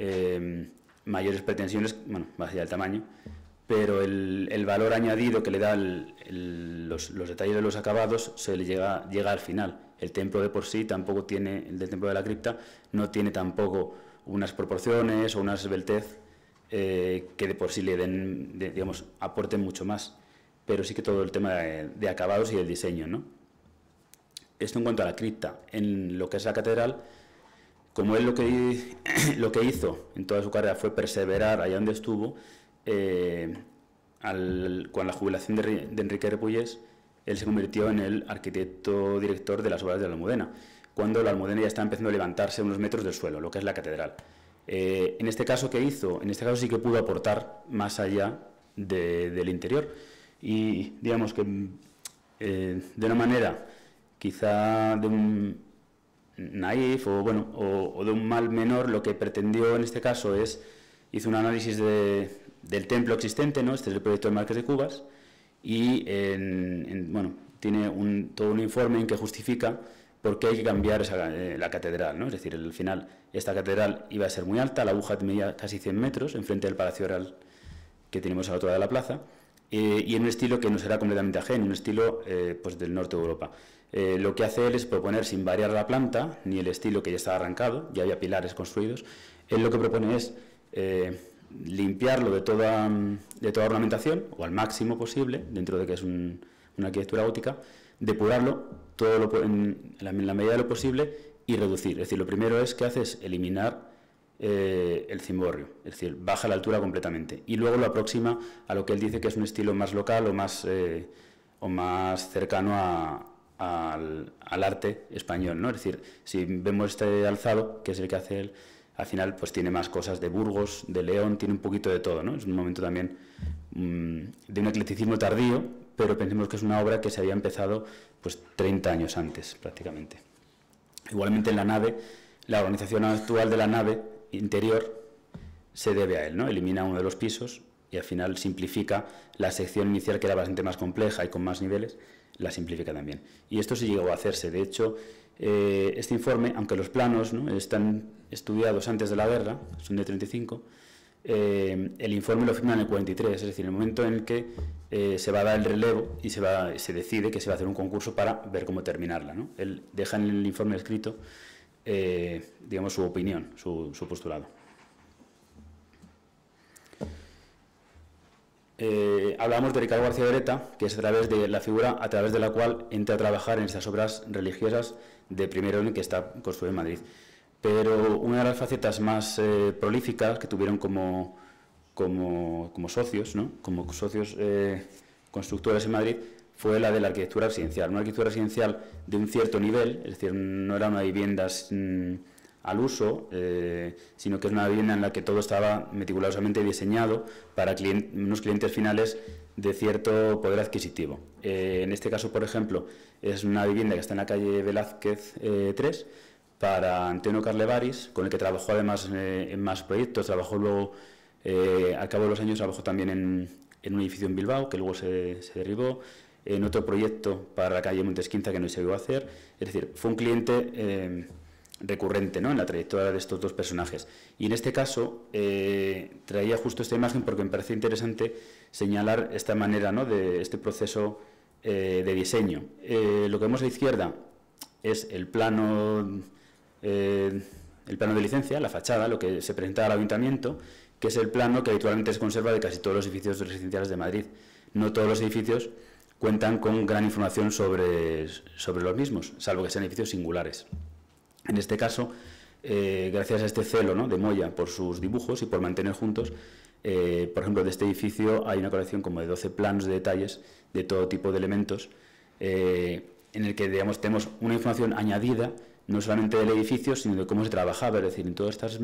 mayores pretensiones, bueno, más allá del tamaño, pero el valor añadido que le da los detalles de los acabados se le llega al final. El templo de por sí tampoco tiene, el del templo de la cripta, no tiene tampoco unas proporciones o una esbeltez que de por sí le den, aporten mucho más, pero sí que todo el tema de acabados y el diseño, ¿no? Esto en cuanto a la cripta. En lo que es la catedral, como él lo que hizo en toda su carrera fue perseverar allá donde estuvo, con la jubilación de Enrique Repullés, él se convirtió en el arquitecto director de las obras de la Almudena, cuando la Almudena ya está empezando a levantarse unos metros del suelo, lo que es la catedral. En este caso, ¿qué hizo? En este caso sí que pudo aportar más allá del interior, y digamos que de una manera quizá de un naif o de un mal menor, lo que pretendió en este caso hizo un análisis del templo existente, ¿no? Este es el proyecto del Marqués de Cubas, y tiene todo un informe en que justifica por qué hay que cambiar la catedral, ¿no? Es decir, al final esta catedral iba a ser muy alta, la aguja medía casi 100 metros enfrente del Palacio Real que tenemos a la altura de la plaza, y en un estilo que no será completamente ajeno, un estilo pues del norte de Europa. Lo que hace él es proponer, sin variar la planta ni el estilo que ya estaba arrancado, ya había pilares construidos, él lo que propone es limpiarlo de toda ornamentación, o al máximo posible, dentro de que es una arquitectura gótica, depurarlo en la medida de lo posible y reducir. Es decir, lo primero que hace es eliminar el cimborrio, es decir, baja la altura completamente, y luego lo aproxima a lo que él dice que es un estilo más local o más cercano al arte español, ¿no? Es decir, si vemos este alzado, que es el que hace él, al final pues tiene más cosas de Burgos, de León, tiene un poquito de todo, ¿no? Es un momento también de un eclecticismo tardío, pero pensemos que es una obra que se había empezado pues 30 años antes, prácticamente. Igualmente en la nave, la organización actual de la nave interior se debe a él, ¿no? Elimina uno de los pisos y al final simplifica la sección inicial, que era bastante más compleja y con más niveles, la simplifica también. Y esto sí llegó a hacerse. De hecho, este informe, aunque los planos, ¿no?, están estudiados antes de la guerra, son de 35, el informe lo firma en el 43, es decir, en el momento en el que se va a dar el relevo y se decide que se va a hacer un concurso para ver cómo terminarla, ¿no? Él deja en el informe escrito, digamos, su opinión, su postulado. Hablamos de Ricardo García Beretta, que es a través de la figura a través de la cual entra a trabajar en estas obras religiosas de primer orden que está construida en Madrid. Pero una de las facetas más prolíficas que tuvieron como socios, ¿no?, como socios constructores en Madrid, fue la de la arquitectura residencial. Una arquitectura residencial de un cierto nivel, es decir, no era una vivienda al uso, sino que es una vivienda en la que todo estaba meticulosamente diseñado para unos clientes finales de cierto poder adquisitivo. En este caso, por ejemplo, es una vivienda que está en la calle Velázquez 3, para Antonio Carlevaris, con el que trabajó además en más proyectos. Trabajó luego, al cabo de los años, trabajó también en un edificio en Bilbao, que luego se derribó, en otro proyecto para la calle Montesquinza, que no se llegó a hacer. Es decir, fue un cliente recurrente, ¿no?, en la trayectoria de estos dos personajes. Y en este caso traía justo esta imagen porque me parece interesante señalar esta manera, ¿no?, de este proceso de diseño. Lo que vemos a la izquierda es el plano de licencia, la fachada, lo que se presenta al ayuntamiento, que es el plano que habitualmente se conserva de casi todos los edificios residenciales de Madrid. No todos los edificios cuentan con gran información sobre los mismos, salvo que sean edificios singulares. En este caso, gracias a este celo, ¿no?, de Moya por sus dibujos y por mantener juntos, por ejemplo, de este edificio hay una colección como de 12 planos de detalles de todo tipo de elementos, en el que, digamos, tenemos una información añadida, no solamente del edificio, sino de cómo se trabajaba. Es decir, en todas estas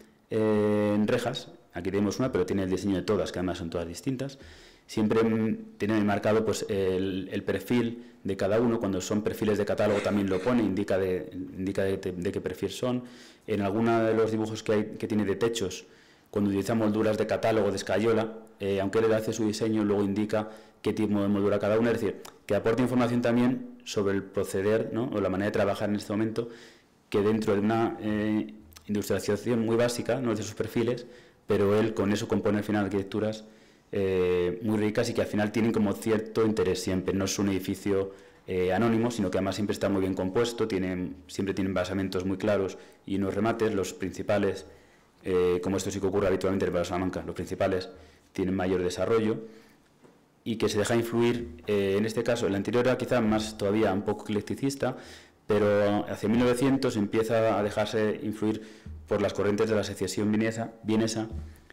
rejas, aquí tenemos una, pero tiene el diseño de todas, que además son todas distintas, siempre tiene marcado pues, el perfil de cada uno. Cuando son perfiles de catálogo también lo pone, indica de qué perfil son. En alguno de los dibujos que tiene de techos, cuando utiliza molduras de catálogo de escayola, aunque él hace su diseño, luego indica qué tipo de moldura cada una, es decir, que aporta información también sobre el proceder, ¿no?, o la manera de trabajar en este momento, que dentro de una industrialización muy básica, no de sus perfiles, pero él con eso compone al final arquitecturas muy ricas y que al final tienen como cierto interés siempre. No es un edificio anónimo, sino que además siempre está muy bien compuesto, siempre tienen basamentos muy claros y unos remates. Los principales, como esto sí que ocurre habitualmente en Salamanca, los principales tienen mayor desarrollo y que se deja influir, en este caso, el anterior era quizá más todavía un poco eclecticista, pero hacia 1900 empieza a dejarse influir por las corrientes de la secesión vienesa,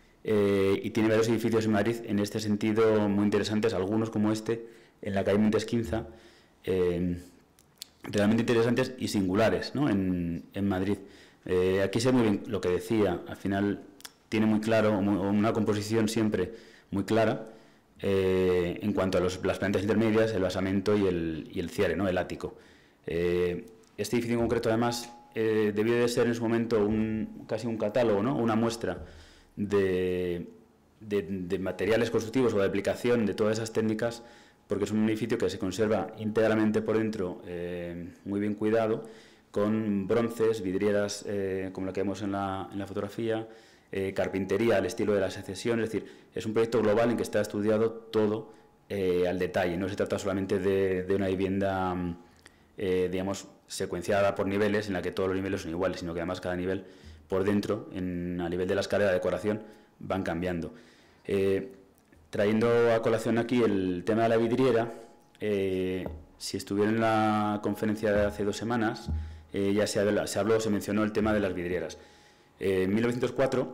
y tiene varios edificios en Madrid en este sentido muy interesantes, algunos como este, en la calle Montesquinza, realmente interesantes y singulares, ¿no?, en Madrid. Aquí se ve muy bien lo que decía, al final tiene muy claro, una composición siempre muy clara, en cuanto a las plantas intermedias, el basamento y el cierre, ¿no?, el ático. Este edificio en concreto, además, debió de ser en su momento casi un catálogo, ¿no?, una muestra de materiales constructivos o de aplicación de todas esas técnicas, porque es un edificio que se conserva íntegramente por dentro, muy bien cuidado, con bronces, vidrieras como la que vemos en la fotografía, carpintería al estilo de la secesión. Es decir, es un proyecto global en que está estudiado todo al detalle. No se trata solamente de una vivienda, digamos, secuenciada por niveles, en la que todos los niveles son iguales, sino que además cada nivel por dentro, a nivel de la escala de decoración, van cambiando. Trayendo a colación aquí el tema de la vidriera, si estuvieron en la conferencia de hace 2 semanas, ya se mencionó el tema de las vidrieras. En 1904,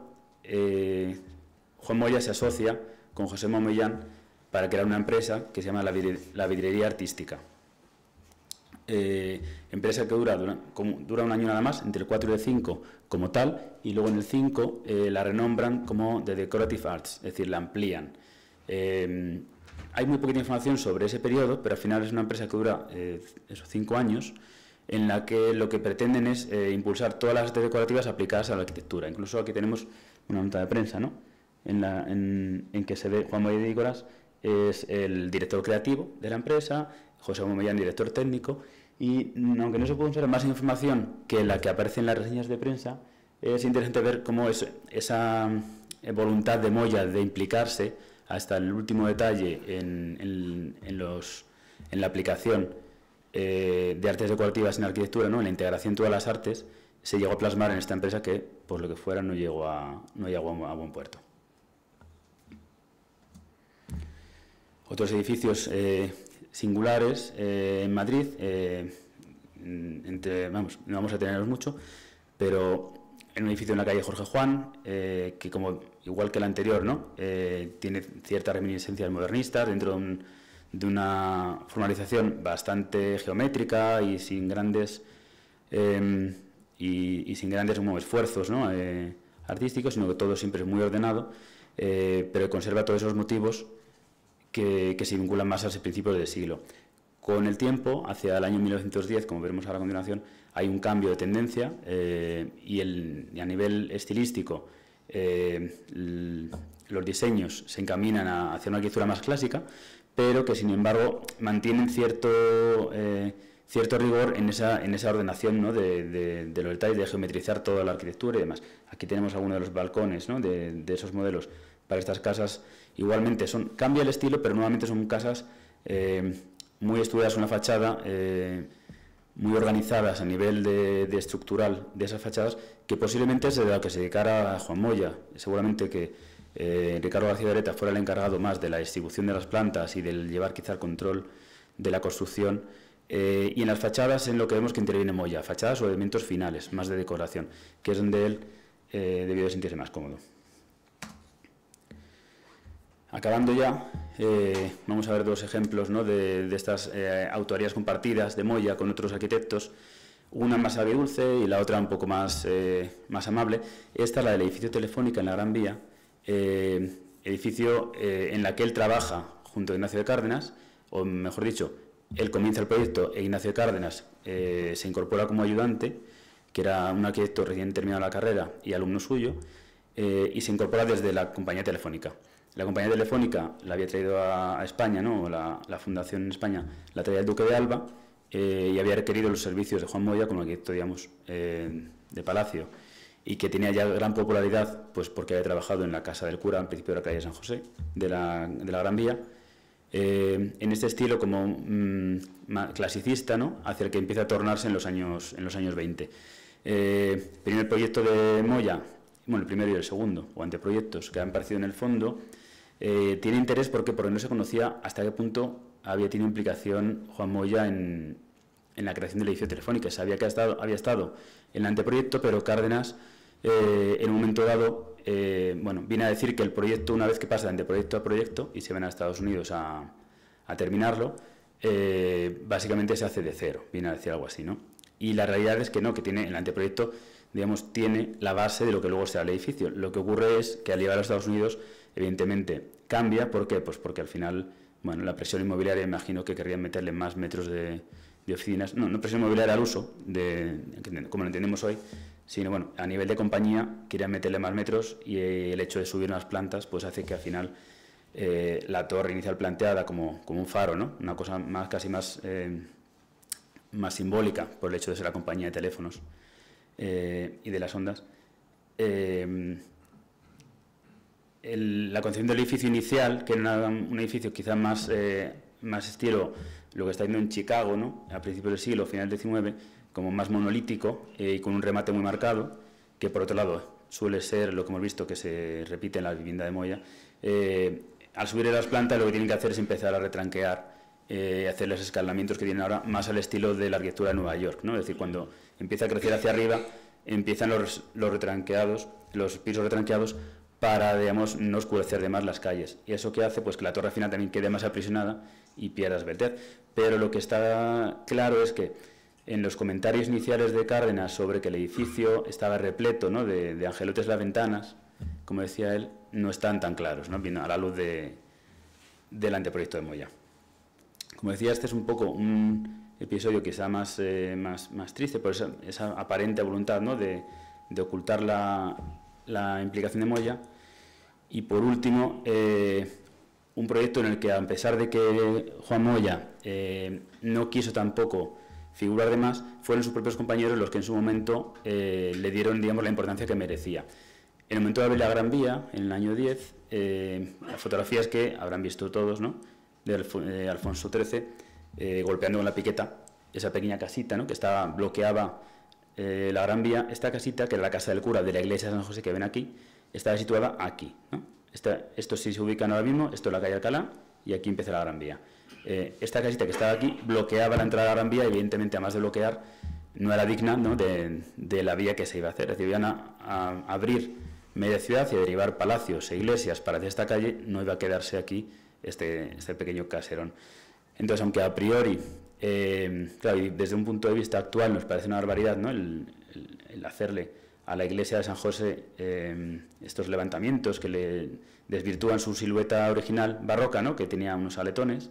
Juan Moya se asocia con José Momollán para crear una empresa que se llama la Vidrería Artística. empresa que dura un año nada más, entre el 4 y el 5 como tal, y luego en el 5 la renombran como The Decorative Arts, es decir, la amplían. Hay muy poquita información sobre ese periodo, pero al final es una empresa que dura esos 5 años, en la que lo que pretenden es impulsar todas las artes decorativas aplicadas a la arquitectura. Incluso aquí tenemos una nota de prensa, ¿no?, en que se ve Juan Moya y Dígoras es el director creativo de la empresa, José Moyán, director técnico, y aunque no se puede usar más información que la que aparece en las reseñas de prensa, es interesante ver cómo esa voluntad de Moya de implicarse hasta el último detalle en la aplicación de artes decorativas en arquitectura, ¿no?, en la integración de todas las artes, se llegó a plasmar en esta empresa que, por lo que fuera, no llegó a buen puerto. Otros edificios singulares en Madrid, no vamos a tenerlos mucho, pero en un edificio en la calle Jorge Juan, que igual que el anterior, ¿no?, tiene ciertas reminiscencias modernistas dentro de una formalización bastante geométrica y sin grandes esfuerzos, ¿no?, artísticos, sino que todo siempre es muy ordenado, pero conserva todos esos motivos que se vinculan más a ese principio del siglo. Con el tiempo, hacia el año 1910, como veremos ahora a continuación, hay un cambio de tendencia y a nivel estilístico los diseños se encaminan hacia una arquitectura más clásica, pero que sin embargo mantienen cierto rigor en esa ordenación, ¿no?, de los detalles, de geometrizar toda la arquitectura y demás. Aquí tenemos algunos de los balcones, ¿no?, de esos modelos para estas casas. Igualmente cambia el estilo, pero nuevamente son casas muy estudiadas, una fachada, muy organizadas a nivel de estructural de esas fachadas, que posiblemente es de la que se dedicara a Juan Moya. Seguramente que Ricardo García de Oreta fuera el encargado más de la distribución de las plantas y del llevar quizá el control de la construcción, y en las fachadas en lo que vemos que interviene Moya, fachadas o elementos finales, más de decoración, que es donde él debió de sentirse más cómodo. Acabando ya, vamos a ver dos ejemplos, ¿no?, de estas autorías compartidas de Moya con otros arquitectos, una más agridulce y la otra un poco más amable. Esta es la del edificio Telefónica en la Gran Vía, edificio en la que él trabaja junto a Ignacio de Cárdenas, o mejor dicho, él comienza el proyecto e Ignacio de Cárdenas se incorpora como ayudante, que era un arquitecto recién terminado la carrera y alumno suyo, y se incorpora desde la compañía Telefónica. La compañía Telefónica la había traído a España, ¿no?, la fundación en España la traía el Duque de Alba, y había requerido los servicios de Juan Moya como arquitecto, digamos, de palacio, y que tenía ya gran popularidad, pues porque había trabajado en la Casa del Cura, en principio de la calle de San José, de la Gran Vía, en este estilo como clasicista, ¿no?, hacia el que empieza a tornarse en los años 20. Primer proyecto de Moya, bueno, el primero y el segundo, o anteproyectos que han aparecido en el fondo, tiene interés porque no se conocía hasta qué punto había tenido implicación Juan Moya en la creación del edificio Telefónica. Sabía que había estado en el anteproyecto, pero Cárdenas, en un momento dado, viene a decir que el proyecto, una vez que pasa de anteproyecto a proyecto y se van a Estados Unidos a terminarlo, básicamente se hace de cero, viene a decir algo así, ¿no? Y la realidad es que no, que tiene el anteproyecto, digamos, tiene la base de lo que luego será el edificio. Lo que ocurre es que al llegar a los Estados Unidos, evidentemente, cambia. ¿Por qué? Pues porque al final, bueno, la presión inmobiliaria, imagino que querrían meterle más metros de oficinas. No presión inmobiliaria al uso, como lo entendemos hoy, sino, bueno, a nivel de compañía, querían meterle más metros, y el hecho de subir unas plantas, pues hace que al final la torre inicial planteada como un faro, ¿no?, una cosa casi más simbólica por el hecho de ser la compañía de teléfonos y de las ondas. La concepción del edificio inicial, que era un edificio quizás más estilo lo que está viendo en Chicago, ¿no?, a principios del siglo, final del XIX, como más monolítico y con un remate muy marcado, que por otro lado suele ser lo que hemos visto que se repite en la vivienda de Moya. Al subir a las plantas lo que tienen que hacer es empezar a retranquear, hacer los escalonamientos que tienen ahora más al estilo de la arquitectura de Nueva York, ¿no? Es decir, cuando empieza a crecer hacia arriba, empiezan los pisos retranqueados para, digamos, no oscurecer de más las calles. Y eso que hace, pues que la torre al final también quede más aprisionada y pierdas verter. Pero lo que está claro es que en los comentarios iniciales de Cárdenas sobre que el edificio estaba repleto, ¿no?, de angelotes las ventanas, como decía él, no están tan claros, ¿no?, a la luz del anteproyecto de Moya. Como decía, este es un poco un episodio quizá más triste por esa aparente voluntad, ¿no?, de ocultar la implicación de Moya. Y por último, un proyecto en el que, a pesar de que Juan Moya no quiso tampoco figurar de más, fueron sus propios compañeros los que en su momento le dieron, digamos, la importancia que merecía. En el momento de abrir la Gran Vía, en el año 10, las fotografías que habrán visto todos, ¿no?, de Alfonso XIII, golpeando con la piqueta esa pequeña casita, ¿no?, que bloqueaba la Gran Vía. Esta casita, que era la casa del cura de la iglesia de San José que ven aquí, estaba situada aquí, ¿no? Esto sí se ubican ahora mismo, esto es la calle Alcalá, y aquí empieza la Gran Vía. Esta casita que estaba aquí bloqueaba la entrada a la Gran Vía, y evidentemente, además de bloquear, no era digna, ¿no?, de la vía que se iba a hacer. Es decir, iban a abrir media ciudad y a derivar palacios e iglesias para hacia esta calle, no iba a quedarse aquí este pequeño caserón. Entonces, aunque a priori, claro, y desde un punto de vista actual nos parece una barbaridad, ¿no?, el hacerle a la iglesia de San José estos levantamientos que le desvirtúan su silueta original barroca, ¿no?, que tenía unos aletones.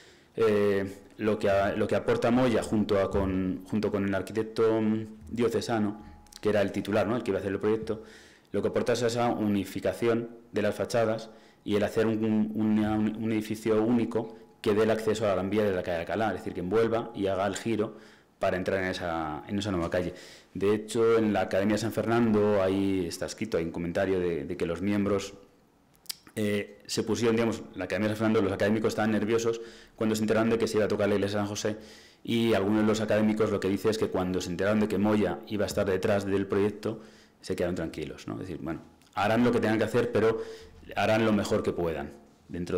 Lo que aporta Moya junto con el arquitecto diocesano, que era el titular, ¿no?, el que iba a hacer el proyecto, lo que aporta es esa unificación de las fachadas y el hacer un edificio único que dé el acceso a la Gran Vía de la calle Alcalá, es decir, que envuelva y haga el giro para entrar en esa nueva calle. De hecho, en la Academia de San Fernando ahí está escrito, hay un comentario de que los miembros se pusieron, digamos, la Academia de San Fernando, los académicos estaban nerviosos cuando se enteraron de que se iba a tocar la iglesia de San José, y algunos de los académicos lo que dice es que cuando se enteraron de que Moya iba a estar detrás del proyecto, se quedaron tranquilos, ¿no? Es decir, bueno, harán lo que tengan que hacer, pero harán lo mejor que puedan dentro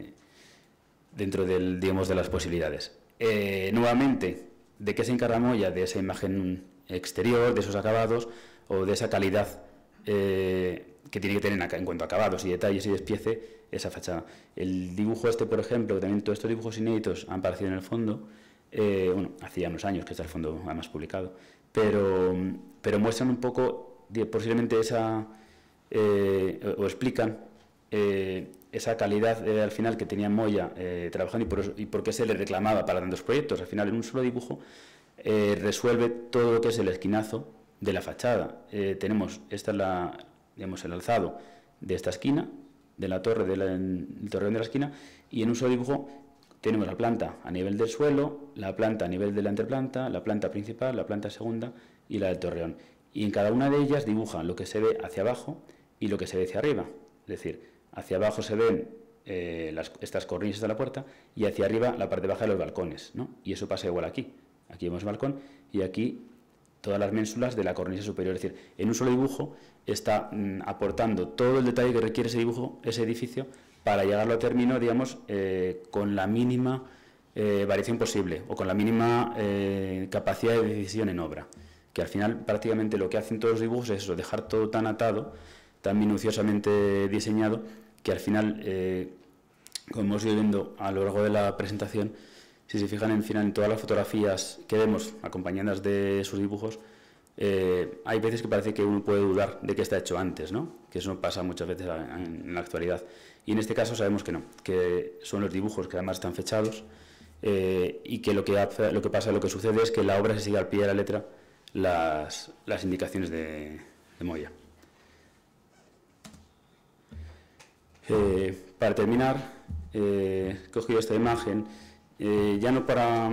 del, digamos, de las posibilidades. Nuevamente, ¿de qué se encarga Moya? De esa imagen exterior, de esos acabados, o de esa calidad que tiene que tener en cuanto a acabados y detalles y despiece esa fachada. El dibujo este, por ejemplo, que también todos estos dibujos inéditos han aparecido en el fondo, bueno, hacía unos años que está el fondo además publicado, pero muestran un poco posiblemente o explican esa calidad al final que tenía Moya trabajando, y por qué se le reclamaba para tantos proyectos. Al final, en un solo dibujo resuelve todo lo que es el esquinazo de la fachada. Tenemos, digamos, el alzado de esta esquina, de la torre, el torreón de la esquina, y en un solo dibujo tenemos la planta a nivel del suelo, la planta a nivel de la entreplanta, la planta principal, la planta segunda y la del torreón. Y en cada una de ellas dibujan lo que se ve hacia abajo y lo que se ve hacia arriba. Es decir, hacia abajo se ven estas cornisas de la puerta, y hacia arriba la parte baja de los balcones, ¿no? Y eso pasa igual aquí. Aquí vemos el balcón y aquí todas las ménsulas de la cornisa superior. Es decir, en un solo dibujo está aportando todo el detalle que requiere ese dibujo, ese edificio, para llegarlo a término, digamos, con la mínima variación posible, o con la mínima capacidad de decisión en obra. Que al final prácticamente lo que hacen todos los dibujos es eso, dejar todo tan atado, tan minuciosamente diseñado, que al final, como hemos ido viendo a lo largo de la presentación, si se fijan en todas las fotografías que vemos acompañadas de sus dibujos, hay veces que parece que uno puede dudar de que está hecho antes, ¿no? Que eso pasa muchas veces en la actualidad. Y en este caso sabemos que no, que son los dibujos que además están fechados, y que lo que sucede es que la obra se sigue al pie de la letra las indicaciones de Moya. Para terminar, he cogido esta imagen ya no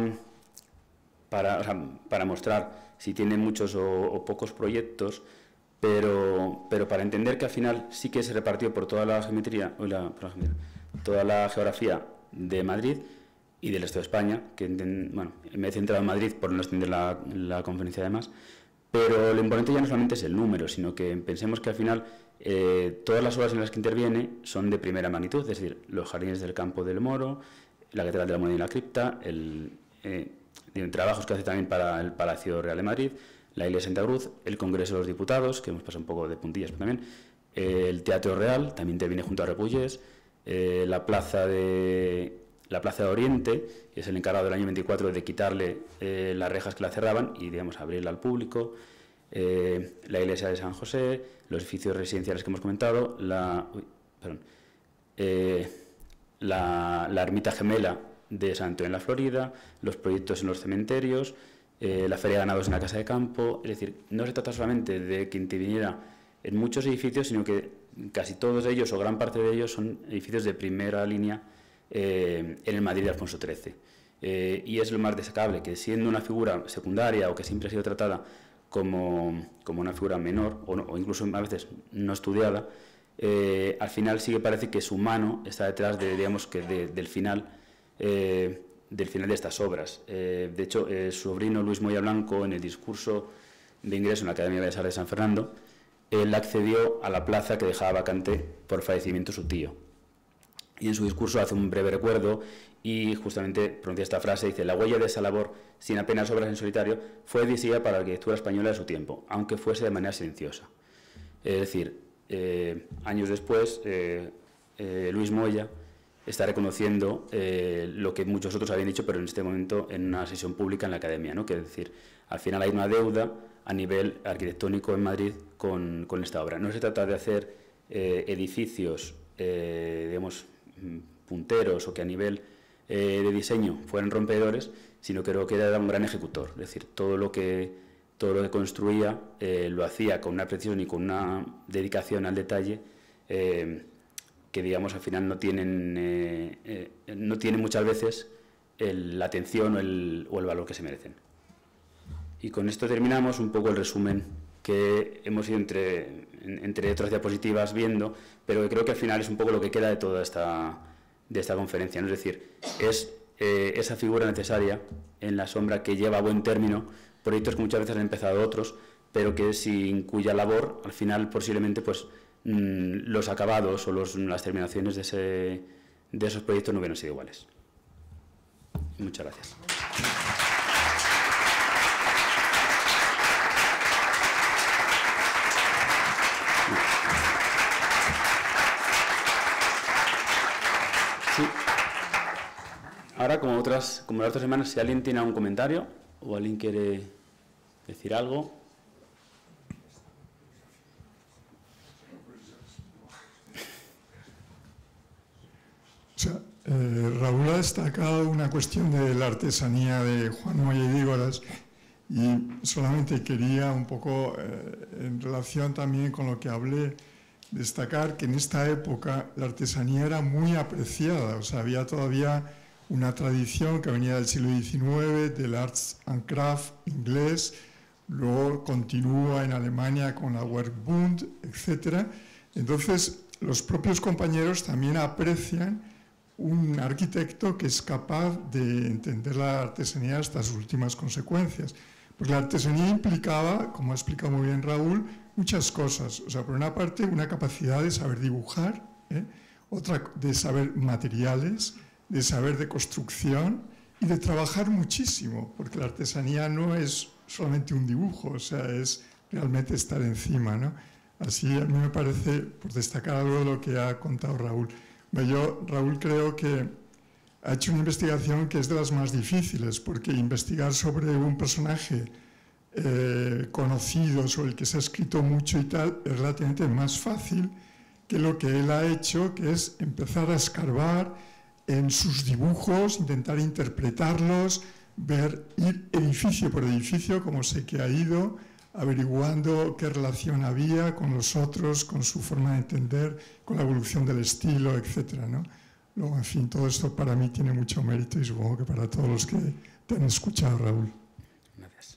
para mostrar si tiene muchos o pocos proyectos, pero para entender que al final sí que se repartió por toda la toda la geografía de Madrid y del resto de España, que bueno, me he centrado en Madrid por no extender la conferencia además, pero lo importante ya no solamente es el número, sino que pensemos que al final todas las obras en las que interviene son de primera magnitud, es decir, los jardines del Campo del Moro, la Catedral de la Moneda y la Cripta, trabajos que hace también para el Palacio Real de Madrid, la Iglesia de Santa Cruz, el Congreso de los Diputados, que hemos pasado un poco de puntillas también, el Teatro Real, también interviene junto a Repullés, la Plaza de Oriente, que es el encargado del año 24 de quitarle las rejas que la cerraban y, digamos, abrirla al público, la iglesia de San José, los edificios residenciales que hemos comentado, la ermita gemela de San Antonio en la Florida, los proyectos en los cementerios, la feria de ganados en la casa de campo. Es decir, no se trata solamente de que interviniera en muchos edificios, sino que casi todos ellos, o gran parte de ellos, son edificios de primera línea en el Madrid de Alfonso XIII. Y es lo más destacable, que siendo una figura secundaria o que siempre ha sido tratada como una figura menor o incluso a veces no estudiada, al final sí que parece que su mano está detrás de, digamos, que del final de estas obras. De hecho, su sobrino Luis Moya Blanco, en el discurso de ingreso en la Academia de Bellas Artes de San Fernando, él accedió a la plaza que dejaba vacante por fallecimiento su tío. Y en su discurso hace un breve recuerdo y justamente pronuncia esta frase, dice: la huella de esa labor, sin apenas obras en solitario, fue decisiva para la arquitectura española de su tiempo, aunque fuese de manera silenciosa. Es decir, años después, Luis Moya está reconociendo lo que muchos otros habían dicho, pero en este momento en una sesión pública en la Academia, ¿no? Que es decir, al final hay una deuda a nivel arquitectónico en Madrid con esta obra. No se trata de hacer edificios, digamos, punteros o que a nivel de diseño fueran rompedores, sino que creo que era un gran ejecutor. Es decir, todo lo que construía lo hacía con una precisión y con una dedicación al detalle que, digamos, al final no tienen muchas veces la atención o el valor que se merecen. Y con esto terminamos un poco el resumen que hemos ido entre otras diapositivas viendo, pero que creo que al final es un poco lo que queda de toda esta conferencia, ¿no? Es decir, es esa figura necesaria en la sombra que lleva a buen término proyectos que muchas veces han empezado otros, pero que sin cuya labor al final posiblemente pues los acabados o las terminaciones de esos proyectos no hubieran sido iguales. Muchas gracias. Sí. Ahora, como las otras semanas, si alguien tiene algún comentario o alguien quiere decir algo. Raúl ha destacado una cuestión de la artesanía de Juan Moya y Dígoras, y solamente quería un poco, en relación también con lo que hablé, destacar que en esta época la artesanía era muy apreciada. O sea, había todavía una tradición que venía del siglo XIX, del Arts and Craft inglés, luego continúa en Alemania con la Werkbund, etc. Entonces, los propios compañeros también aprecian un arquitecto que es capaz de entender la artesanía hasta sus últimas consecuencias. Porque la artesanía implicaba, como ha explicado muy bien Raúl, muchas cosas. O sea, por una parte, una capacidad de saber dibujar, otra de saber materiales, de saber de construcción y de trabajar muchísimo, porque la artesanía no es solamente un dibujo, o sea, es realmente estar encima, ¿no? Así a mí me parece, por destacar algo de lo que ha contado Raúl. Yo, Raúl, creo que ha hecho una investigación que es de las más difíciles, porque investigar sobre un personaje conocido, sobre el que se ha escrito mucho y tal, es relativamente más fácil que lo que él ha hecho, que es empezar a escarbar en sus dibujos, intentar interpretarlos, ir edificio por edificio, como sé que ha ido, averiguando qué relación había con los otros, con su forma de entender, con la evolución del estilo, etcétera, ¿no? Luego, en fin, todo esto para mí tiene mucho mérito y supongo que para todos los que te han escuchado, Raúl. Gracias.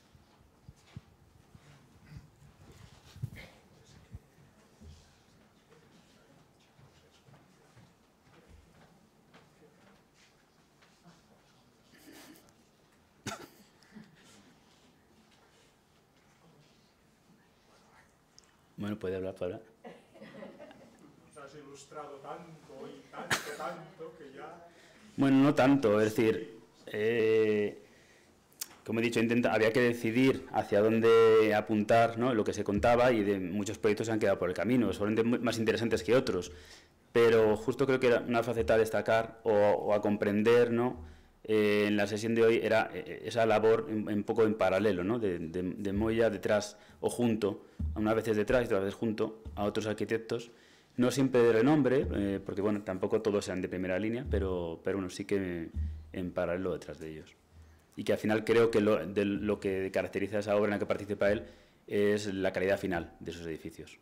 Bueno, puede hablar para. Nos has ilustrado tanto y tanto que ya... Bueno, no tanto, es decir, como he dicho, había que decidir hacia dónde apuntar, ¿no?, lo que se contaba, y de muchos proyectos se han quedado por el camino, seguramente más interesantes que otros. Pero justo creo que era una faceta a destacar o a comprender, ¿no?, en la sesión de hoy era esa labor un poco en paralelo, ¿no?, de Moya detrás o junto, unas veces detrás y otras veces junto a otros arquitectos, no siempre de renombre, porque bueno, tampoco todos sean de primera línea, pero bueno, sí que en paralelo detrás de ellos. Y que al final creo que lo que caracteriza esa obra en la que participa él es la calidad final de esos edificios.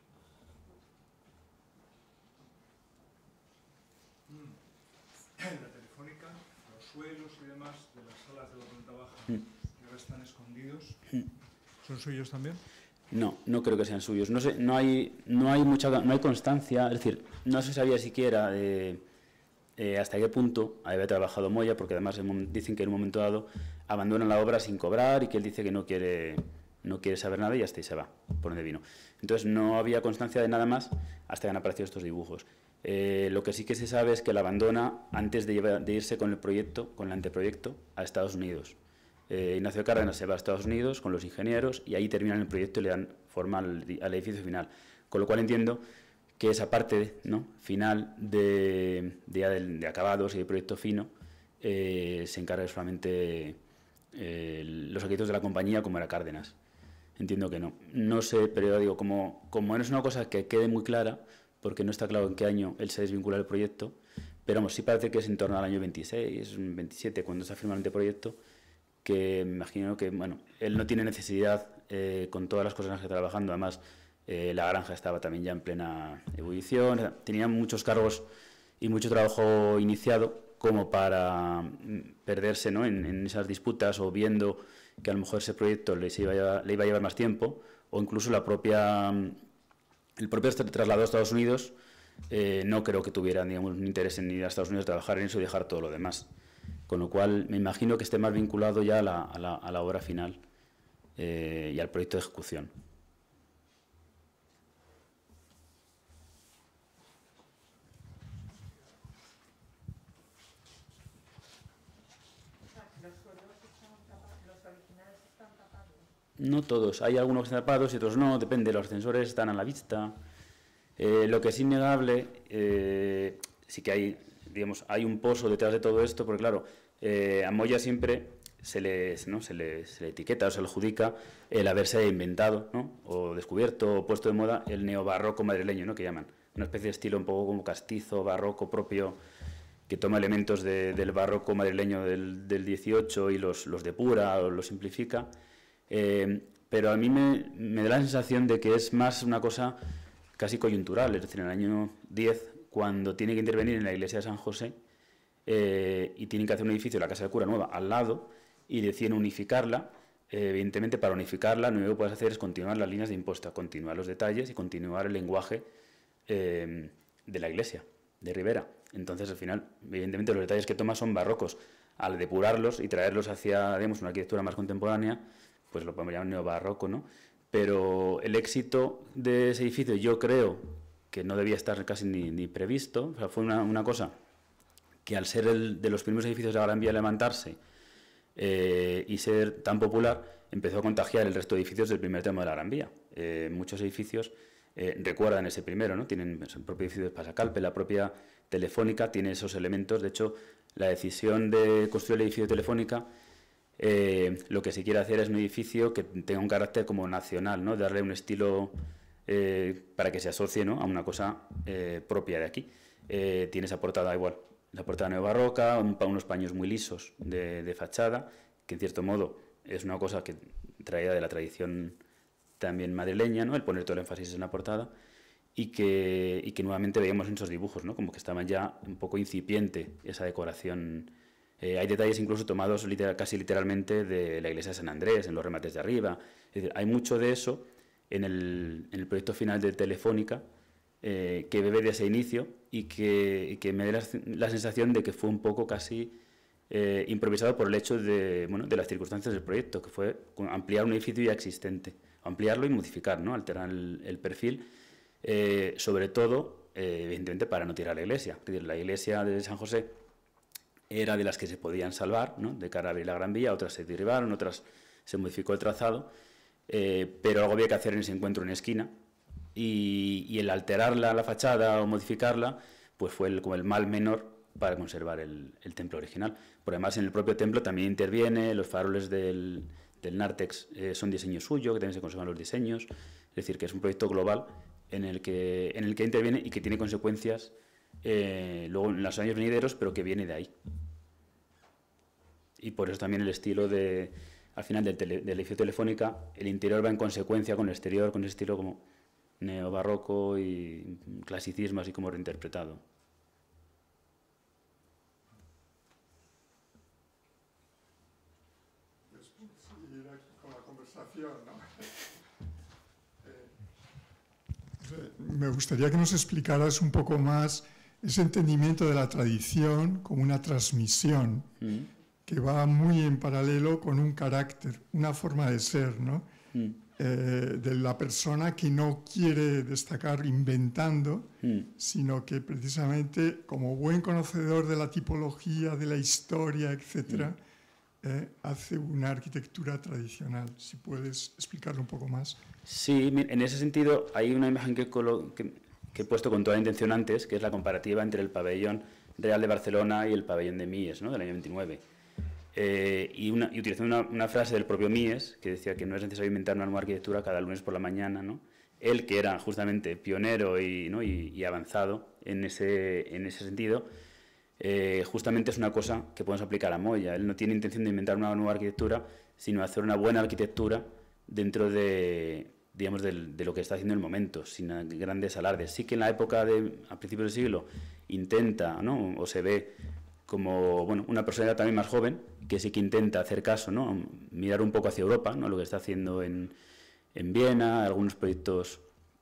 La telefónica, los suelos y demás de las salas de la planta baja que ahora están escondidos, ¿son suyos también? No, no creo que sean suyos. No sé, no hay constancia, es decir, no se sabía siquiera hasta qué punto había trabajado Moya, porque además dicen que en un momento dado abandona la obra sin cobrar y que él dice que no quiere saber nada y hasta ahí se va, por donde vino. Entonces no había constancia de nada más hasta que han aparecido estos dibujos. Lo que sí que se sabe es que la abandona antes de irse con el proyecto, con el anteproyecto, a Estados Unidos. Ignacio Cárdenas se va a Estados Unidos con los ingenieros y ahí terminan el proyecto y le dan forma al edificio final. Con lo cual entiendo que esa parte, ¿no?, final de acabados y de proyecto fino se encarga solamente los arquitectos de la compañía, como era Cárdenas. Entiendo que no. No sé, pero digo, como no es una cosa que quede muy clara, porque no está claro en qué año él se desvincula del proyecto, pero vamos, sí parece que es en torno al año 26, 27, cuando está firmado el anteproyecto, que me imagino que, bueno, él no tiene necesidad, con todas las cosas en las que está trabajando, además la granja estaba también ya en plena ebullición, tenía muchos cargos y mucho trabajo iniciado como para perderse, ¿no?, en esas disputas, o viendo que a lo mejor ese proyecto le iba a llevar más tiempo, o incluso el propio traslado a Estados Unidos. No creo que tuviera, digamos, un interés en ir a Estados Unidos a trabajar en eso y dejar todo lo demás. Con lo cual, me imagino que esté más vinculado ya a la obra final y al proyecto de ejecución. No todos, hay algunos que están tapados y otros no, depende, los ascensores están a la vista. Lo que es innegable, sí que hay, digamos, hay un pozo detrás de todo esto, porque claro, a Moya siempre se le etiqueta o se le adjudica el haberse inventado, ¿no?, o descubierto o puesto de moda el neobarroco madrileño, ¿no?, que llaman, una especie de estilo un poco como castizo, barroco propio, que toma elementos del barroco madrileño del 18 y los depura o los simplifica. Pero a mí me da la sensación de que es más una cosa casi coyuntural, es decir, en el año 10, cuando tiene que intervenir en la iglesia de San José y tienen que hacer un edificio, la Casa de Cura Nueva, al lado, y deciden unificarla. Evidentemente, para unificarla, lo único que puedes hacer es continuar las líneas de imposta, continuar los detalles y continuar el lenguaje de la iglesia, de Ribera. Entonces, al final, evidentemente, los detalles que toma son barrocos. Al depurarlos y traerlos hacia, digamos, una arquitectura más contemporánea, pues lo podemos llamar neobarroco, ¿no? Pero el éxito de ese edificio, yo creo que no debía estar casi ni previsto. O sea, fue una cosa que, al ser de los primeros edificios de la Gran Vía a levantarse y ser tan popular, empezó a contagiar el resto de edificios del primer tramo de la Gran Vía. Muchos edificios recuerdan ese primero, ¿no? Tienen el propio edificio de Pasacalpe, la propia Telefónica tiene esos elementos. De hecho, la decisión de construir el edificio de Telefónica, lo que se quiere hacer es un edificio que tenga un carácter como nacional, ¿no?, darle un estilo para que se asocie, ¿no?, a una cosa propia de aquí. Tiene esa portada igual, la portada neobarroca, unos paños muy lisos de fachada, que en cierto modo es una cosa que traía de la tradición también madrileña, ¿no?, el poner todo el énfasis en la portada, y que nuevamente veíamos en esos dibujos, ¿no?, como que estaba ya un poco incipiente esa decoración. Hay detalles incluso tomados casi literalmente de la iglesia de San Andrés, en los remates de arriba. Es decir, hay mucho de eso en el proyecto final de Telefónica, que bebe de ese inicio y que me da la sensación de que fue un poco casi improvisado por el hecho de las circunstancias del proyecto, que fue ampliar un edificio ya existente, ampliarlo y modificar, ¿no?, alterar el perfil, sobre todo, evidentemente, para no tirar la iglesia. Es decir, la iglesia de San José era de las que se podían salvar, ¿no?, de cara a abrir la Gran Vía, otras se derribaron, otras se modificó el trazado, pero algo había que hacer en ese encuentro en esquina, y el alterarla, la fachada, o modificarla, pues fue como el mal menor para conservar el templo original. Por además, en el propio templo también interviene, los faroles del nártex son diseño suyo, que también se conservan los diseños, es decir, que es un proyecto global en el que interviene y que tiene consecuencias luego en los años venideros, pero que viene de ahí. Y por eso también el estilo al final del edificio Telefónica, el interior va en consecuencia con el exterior, con ese estilo como neobarroco y clasicismo, así como reinterpretado. Seguir con la conversación, ¿no? Me gustaría que nos explicaras un poco más ese entendimiento de la tradición como una transmisión que va muy en paralelo con un carácter, una forma de ser, ¿no? De la persona que no quiere destacar inventando, sino que precisamente como buen conocedor de la tipología, de la historia, etcétera, hace una arquitectura tradicional. Si puedes explicarlo un poco más. Sí, en ese sentido hay una imagen que he puesto con toda la intención antes, que es la comparativa entre el pabellón real de Barcelona y el pabellón de Mies, ¿no?, del año 29. Y utilizando una frase del propio Mies, que decía que no es necesario inventar una nueva arquitectura cada lunes por la mañana, ¿no? Él, que era justamente pionero y avanzado en ese sentido, justamente es una cosa que podemos aplicar a Moya. Él no tiene intención de inventar una nueva arquitectura, sino hacer una buena arquitectura dentro de lo que está haciendo en el momento, sin grandes alardes. Sí que en la época a principios del siglo intenta, ¿no?, o se ve como una personalidad también más joven, que sí que intenta hacer caso, ¿no?, mirar un poco hacia Europa, ¿no?, lo que está haciendo en Viena, algunos proyectos,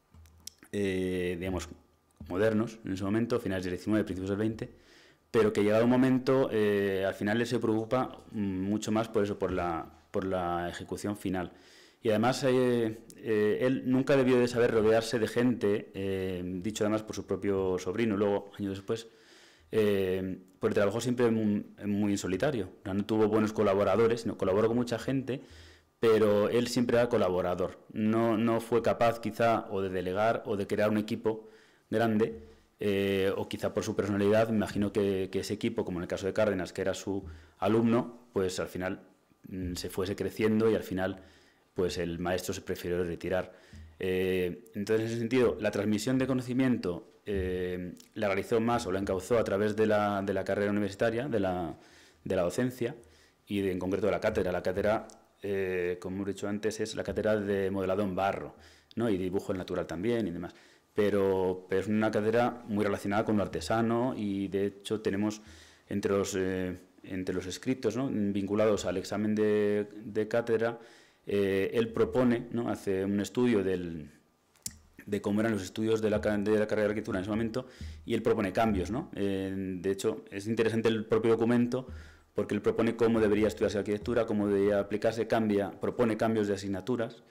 modernos en ese momento, finales del 19, principios del 20, pero que llegado un momento, al final él se preocupa mucho más por eso, por la ejecución final. Y además, él nunca debió de saber rodearse de gente, dicho además por su propio sobrino, luego, años después, porque trabajó siempre muy en solitario. No tuvo buenos colaboradores, sino colaboró con mucha gente, pero él siempre era colaborador. No fue capaz, quizá, o de delegar o de crear un equipo grande, o quizá por su personalidad. Me imagino que ese equipo, como en el caso de Cárdenas, que era su alumno, pues al final se fuese creciendo y al final pues el maestro se prefirió retirar. Entonces, en ese sentido, la transmisión de conocimiento la realizó más o la encauzó a través de la carrera universitaria, de la docencia y en concreto de la cátedra. La cátedra, como hemos dicho antes, es la cátedra de modelado en barro, ¿no?, y dibujo natural también y demás. Pero es una cátedra muy relacionada con lo artesano y, de hecho, tenemos entre los escritos, ¿no?, vinculados al examen de cátedra, él propone, ¿no?, hace un estudio de cómo eran los estudios de la carrera de arquitectura en ese momento, y él propone cambios, ¿no? De hecho, es interesante el propio documento porque él propone cómo debería estudiarse arquitectura, cómo debería aplicarse, propone cambios de asignaturas,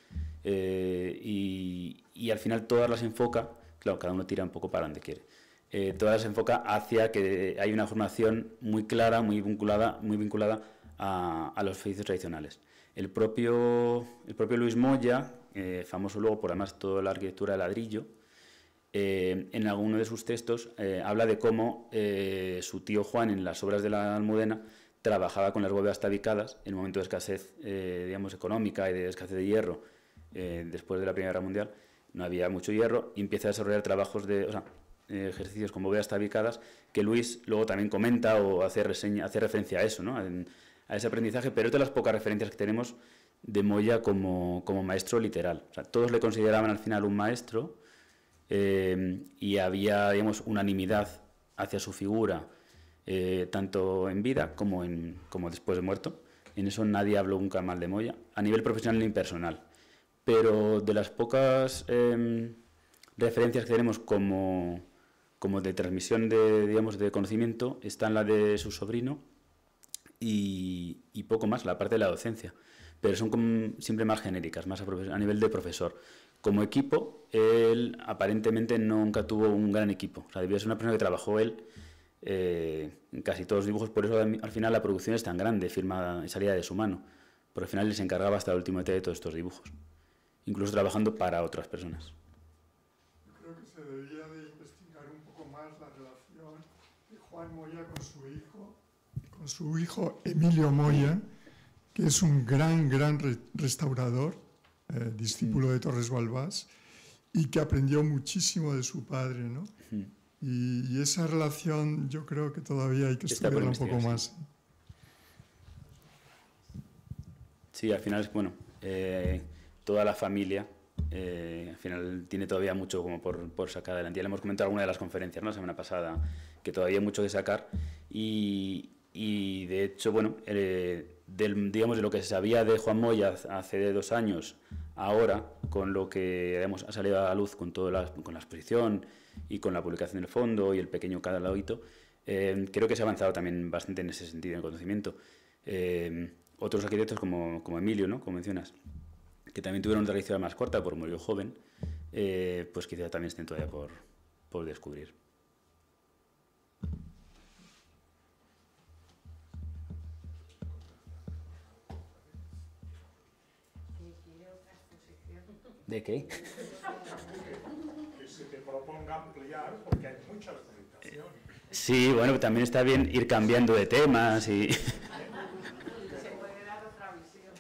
y al final todas las enfoca, claro, cada uno tira un poco para donde quiere, todas las enfoca hacia que hay una formación muy clara, muy vinculada a los oficios tradicionales. El propio Luis Moya, famoso luego por además toda la arquitectura de ladrillo, en alguno de sus textos habla de cómo su tío Juan, en las obras de la Almudena, trabajaba con las bóvedas tabicadas en un momento de escasez económica y de escasez de hierro. Después de la Primera Guerra Mundial no había mucho hierro, y empieza a desarrollar trabajos ejercicios con bóvedas tabicadas, que Luis luego también comenta o hace referencia a eso, ¿no?, a ese aprendizaje, pero es de las pocas referencias que tenemos de Moya como maestro literal. O sea, todos le consideraban al final un maestro, y había, unanimidad hacia su figura, tanto en vida como después de muerto. En eso nadie habló nunca mal de Moya, a nivel profesional ni personal. Pero de las pocas referencias que tenemos como de transmisión de conocimiento, están la de su sobrino y poco más, la parte de la docencia. Pero son siempre más genéricas, más a nivel de profesor. Como equipo, él aparentemente nunca tuvo un gran equipo. O sea, debió ser una persona que trabajó él casi todos los dibujos, por eso al final la producción es tan grande, firmada y salida de su mano, porque al final les encargaba hasta el último detalle de todos estos dibujos, incluso trabajando para otras personas. Yo creo que se debería de investigar un poco más la relación de Juan Moya con su hijo Emilio Moya, que es un gran restaurador, discípulo de Torres Balbás, y que aprendió muchísimo de su padre, ¿no? Y esa relación yo creo que todavía hay que estudiarla un poco más. Sí, al final, bueno, toda la familia al final tiene todavía mucho como por sacar adelante. Ya le hemos comentado en alguna de las conferencias, ¿no?, la semana pasada, que todavía hay mucho que sacar y de hecho, bueno, digamos, de lo que se sabía de Juan Moya hace 2 años, ahora, con lo que ha salido a la luz con con la exposición y con la publicación del fondo y el pequeño catalogito, creo que se ha avanzado también bastante en ese sentido, en conocimiento. Otros arquitectos como Emilio, ¿no?, como mencionas, que también tuvieron una trayectoria más corta, por murió joven, pues quizá también estén todavía por descubrir. ¿De qué? Que se te proponga ampliar, porque hay mucha documentación. Sí, bueno, también está bien ir cambiando de temas y... Se puede dar otra visión.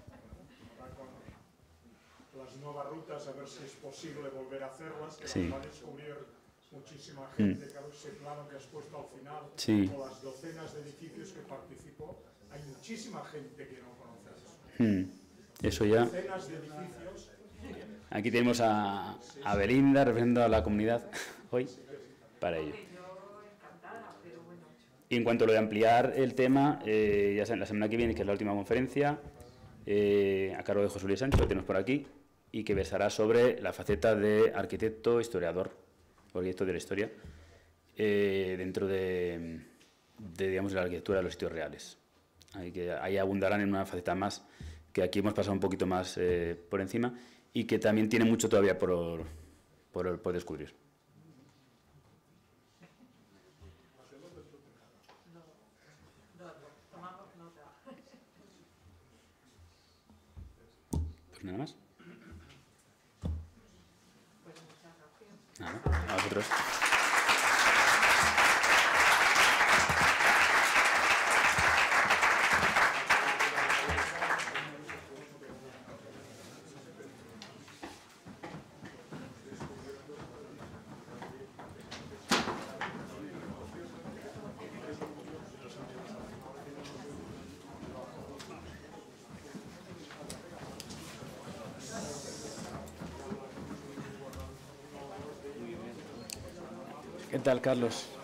Las nuevas rutas, a ver si es posible volver a hacerlas, que Sí. las va a descubrir muchísima gente, claro, ese plano que has puesto al final, Sí. o las docenas de edificios que participó, hay muchísima gente que no conoce eso. Eso ya... Docenas de edificios. Aquí tenemos a Belinda, representando a la comunidad hoy, para ello. Y en cuanto a lo de ampliar el tema, ya la semana que viene, que es la última conferencia, a cargo de José Luis Sánchez, lo tenemos por aquí, y que versará sobre la faceta de arquitecto, historiador, proyecto de la historia, dentro digamos, de la arquitectura de los sitios reales. Ahí abundarán en una faceta más, que aquí hemos pasado un poquito más por encima, y que también tiene mucho todavía por descubrir. Pues nada más. Nada, a vosotros. ¿Qué tal, Carlos?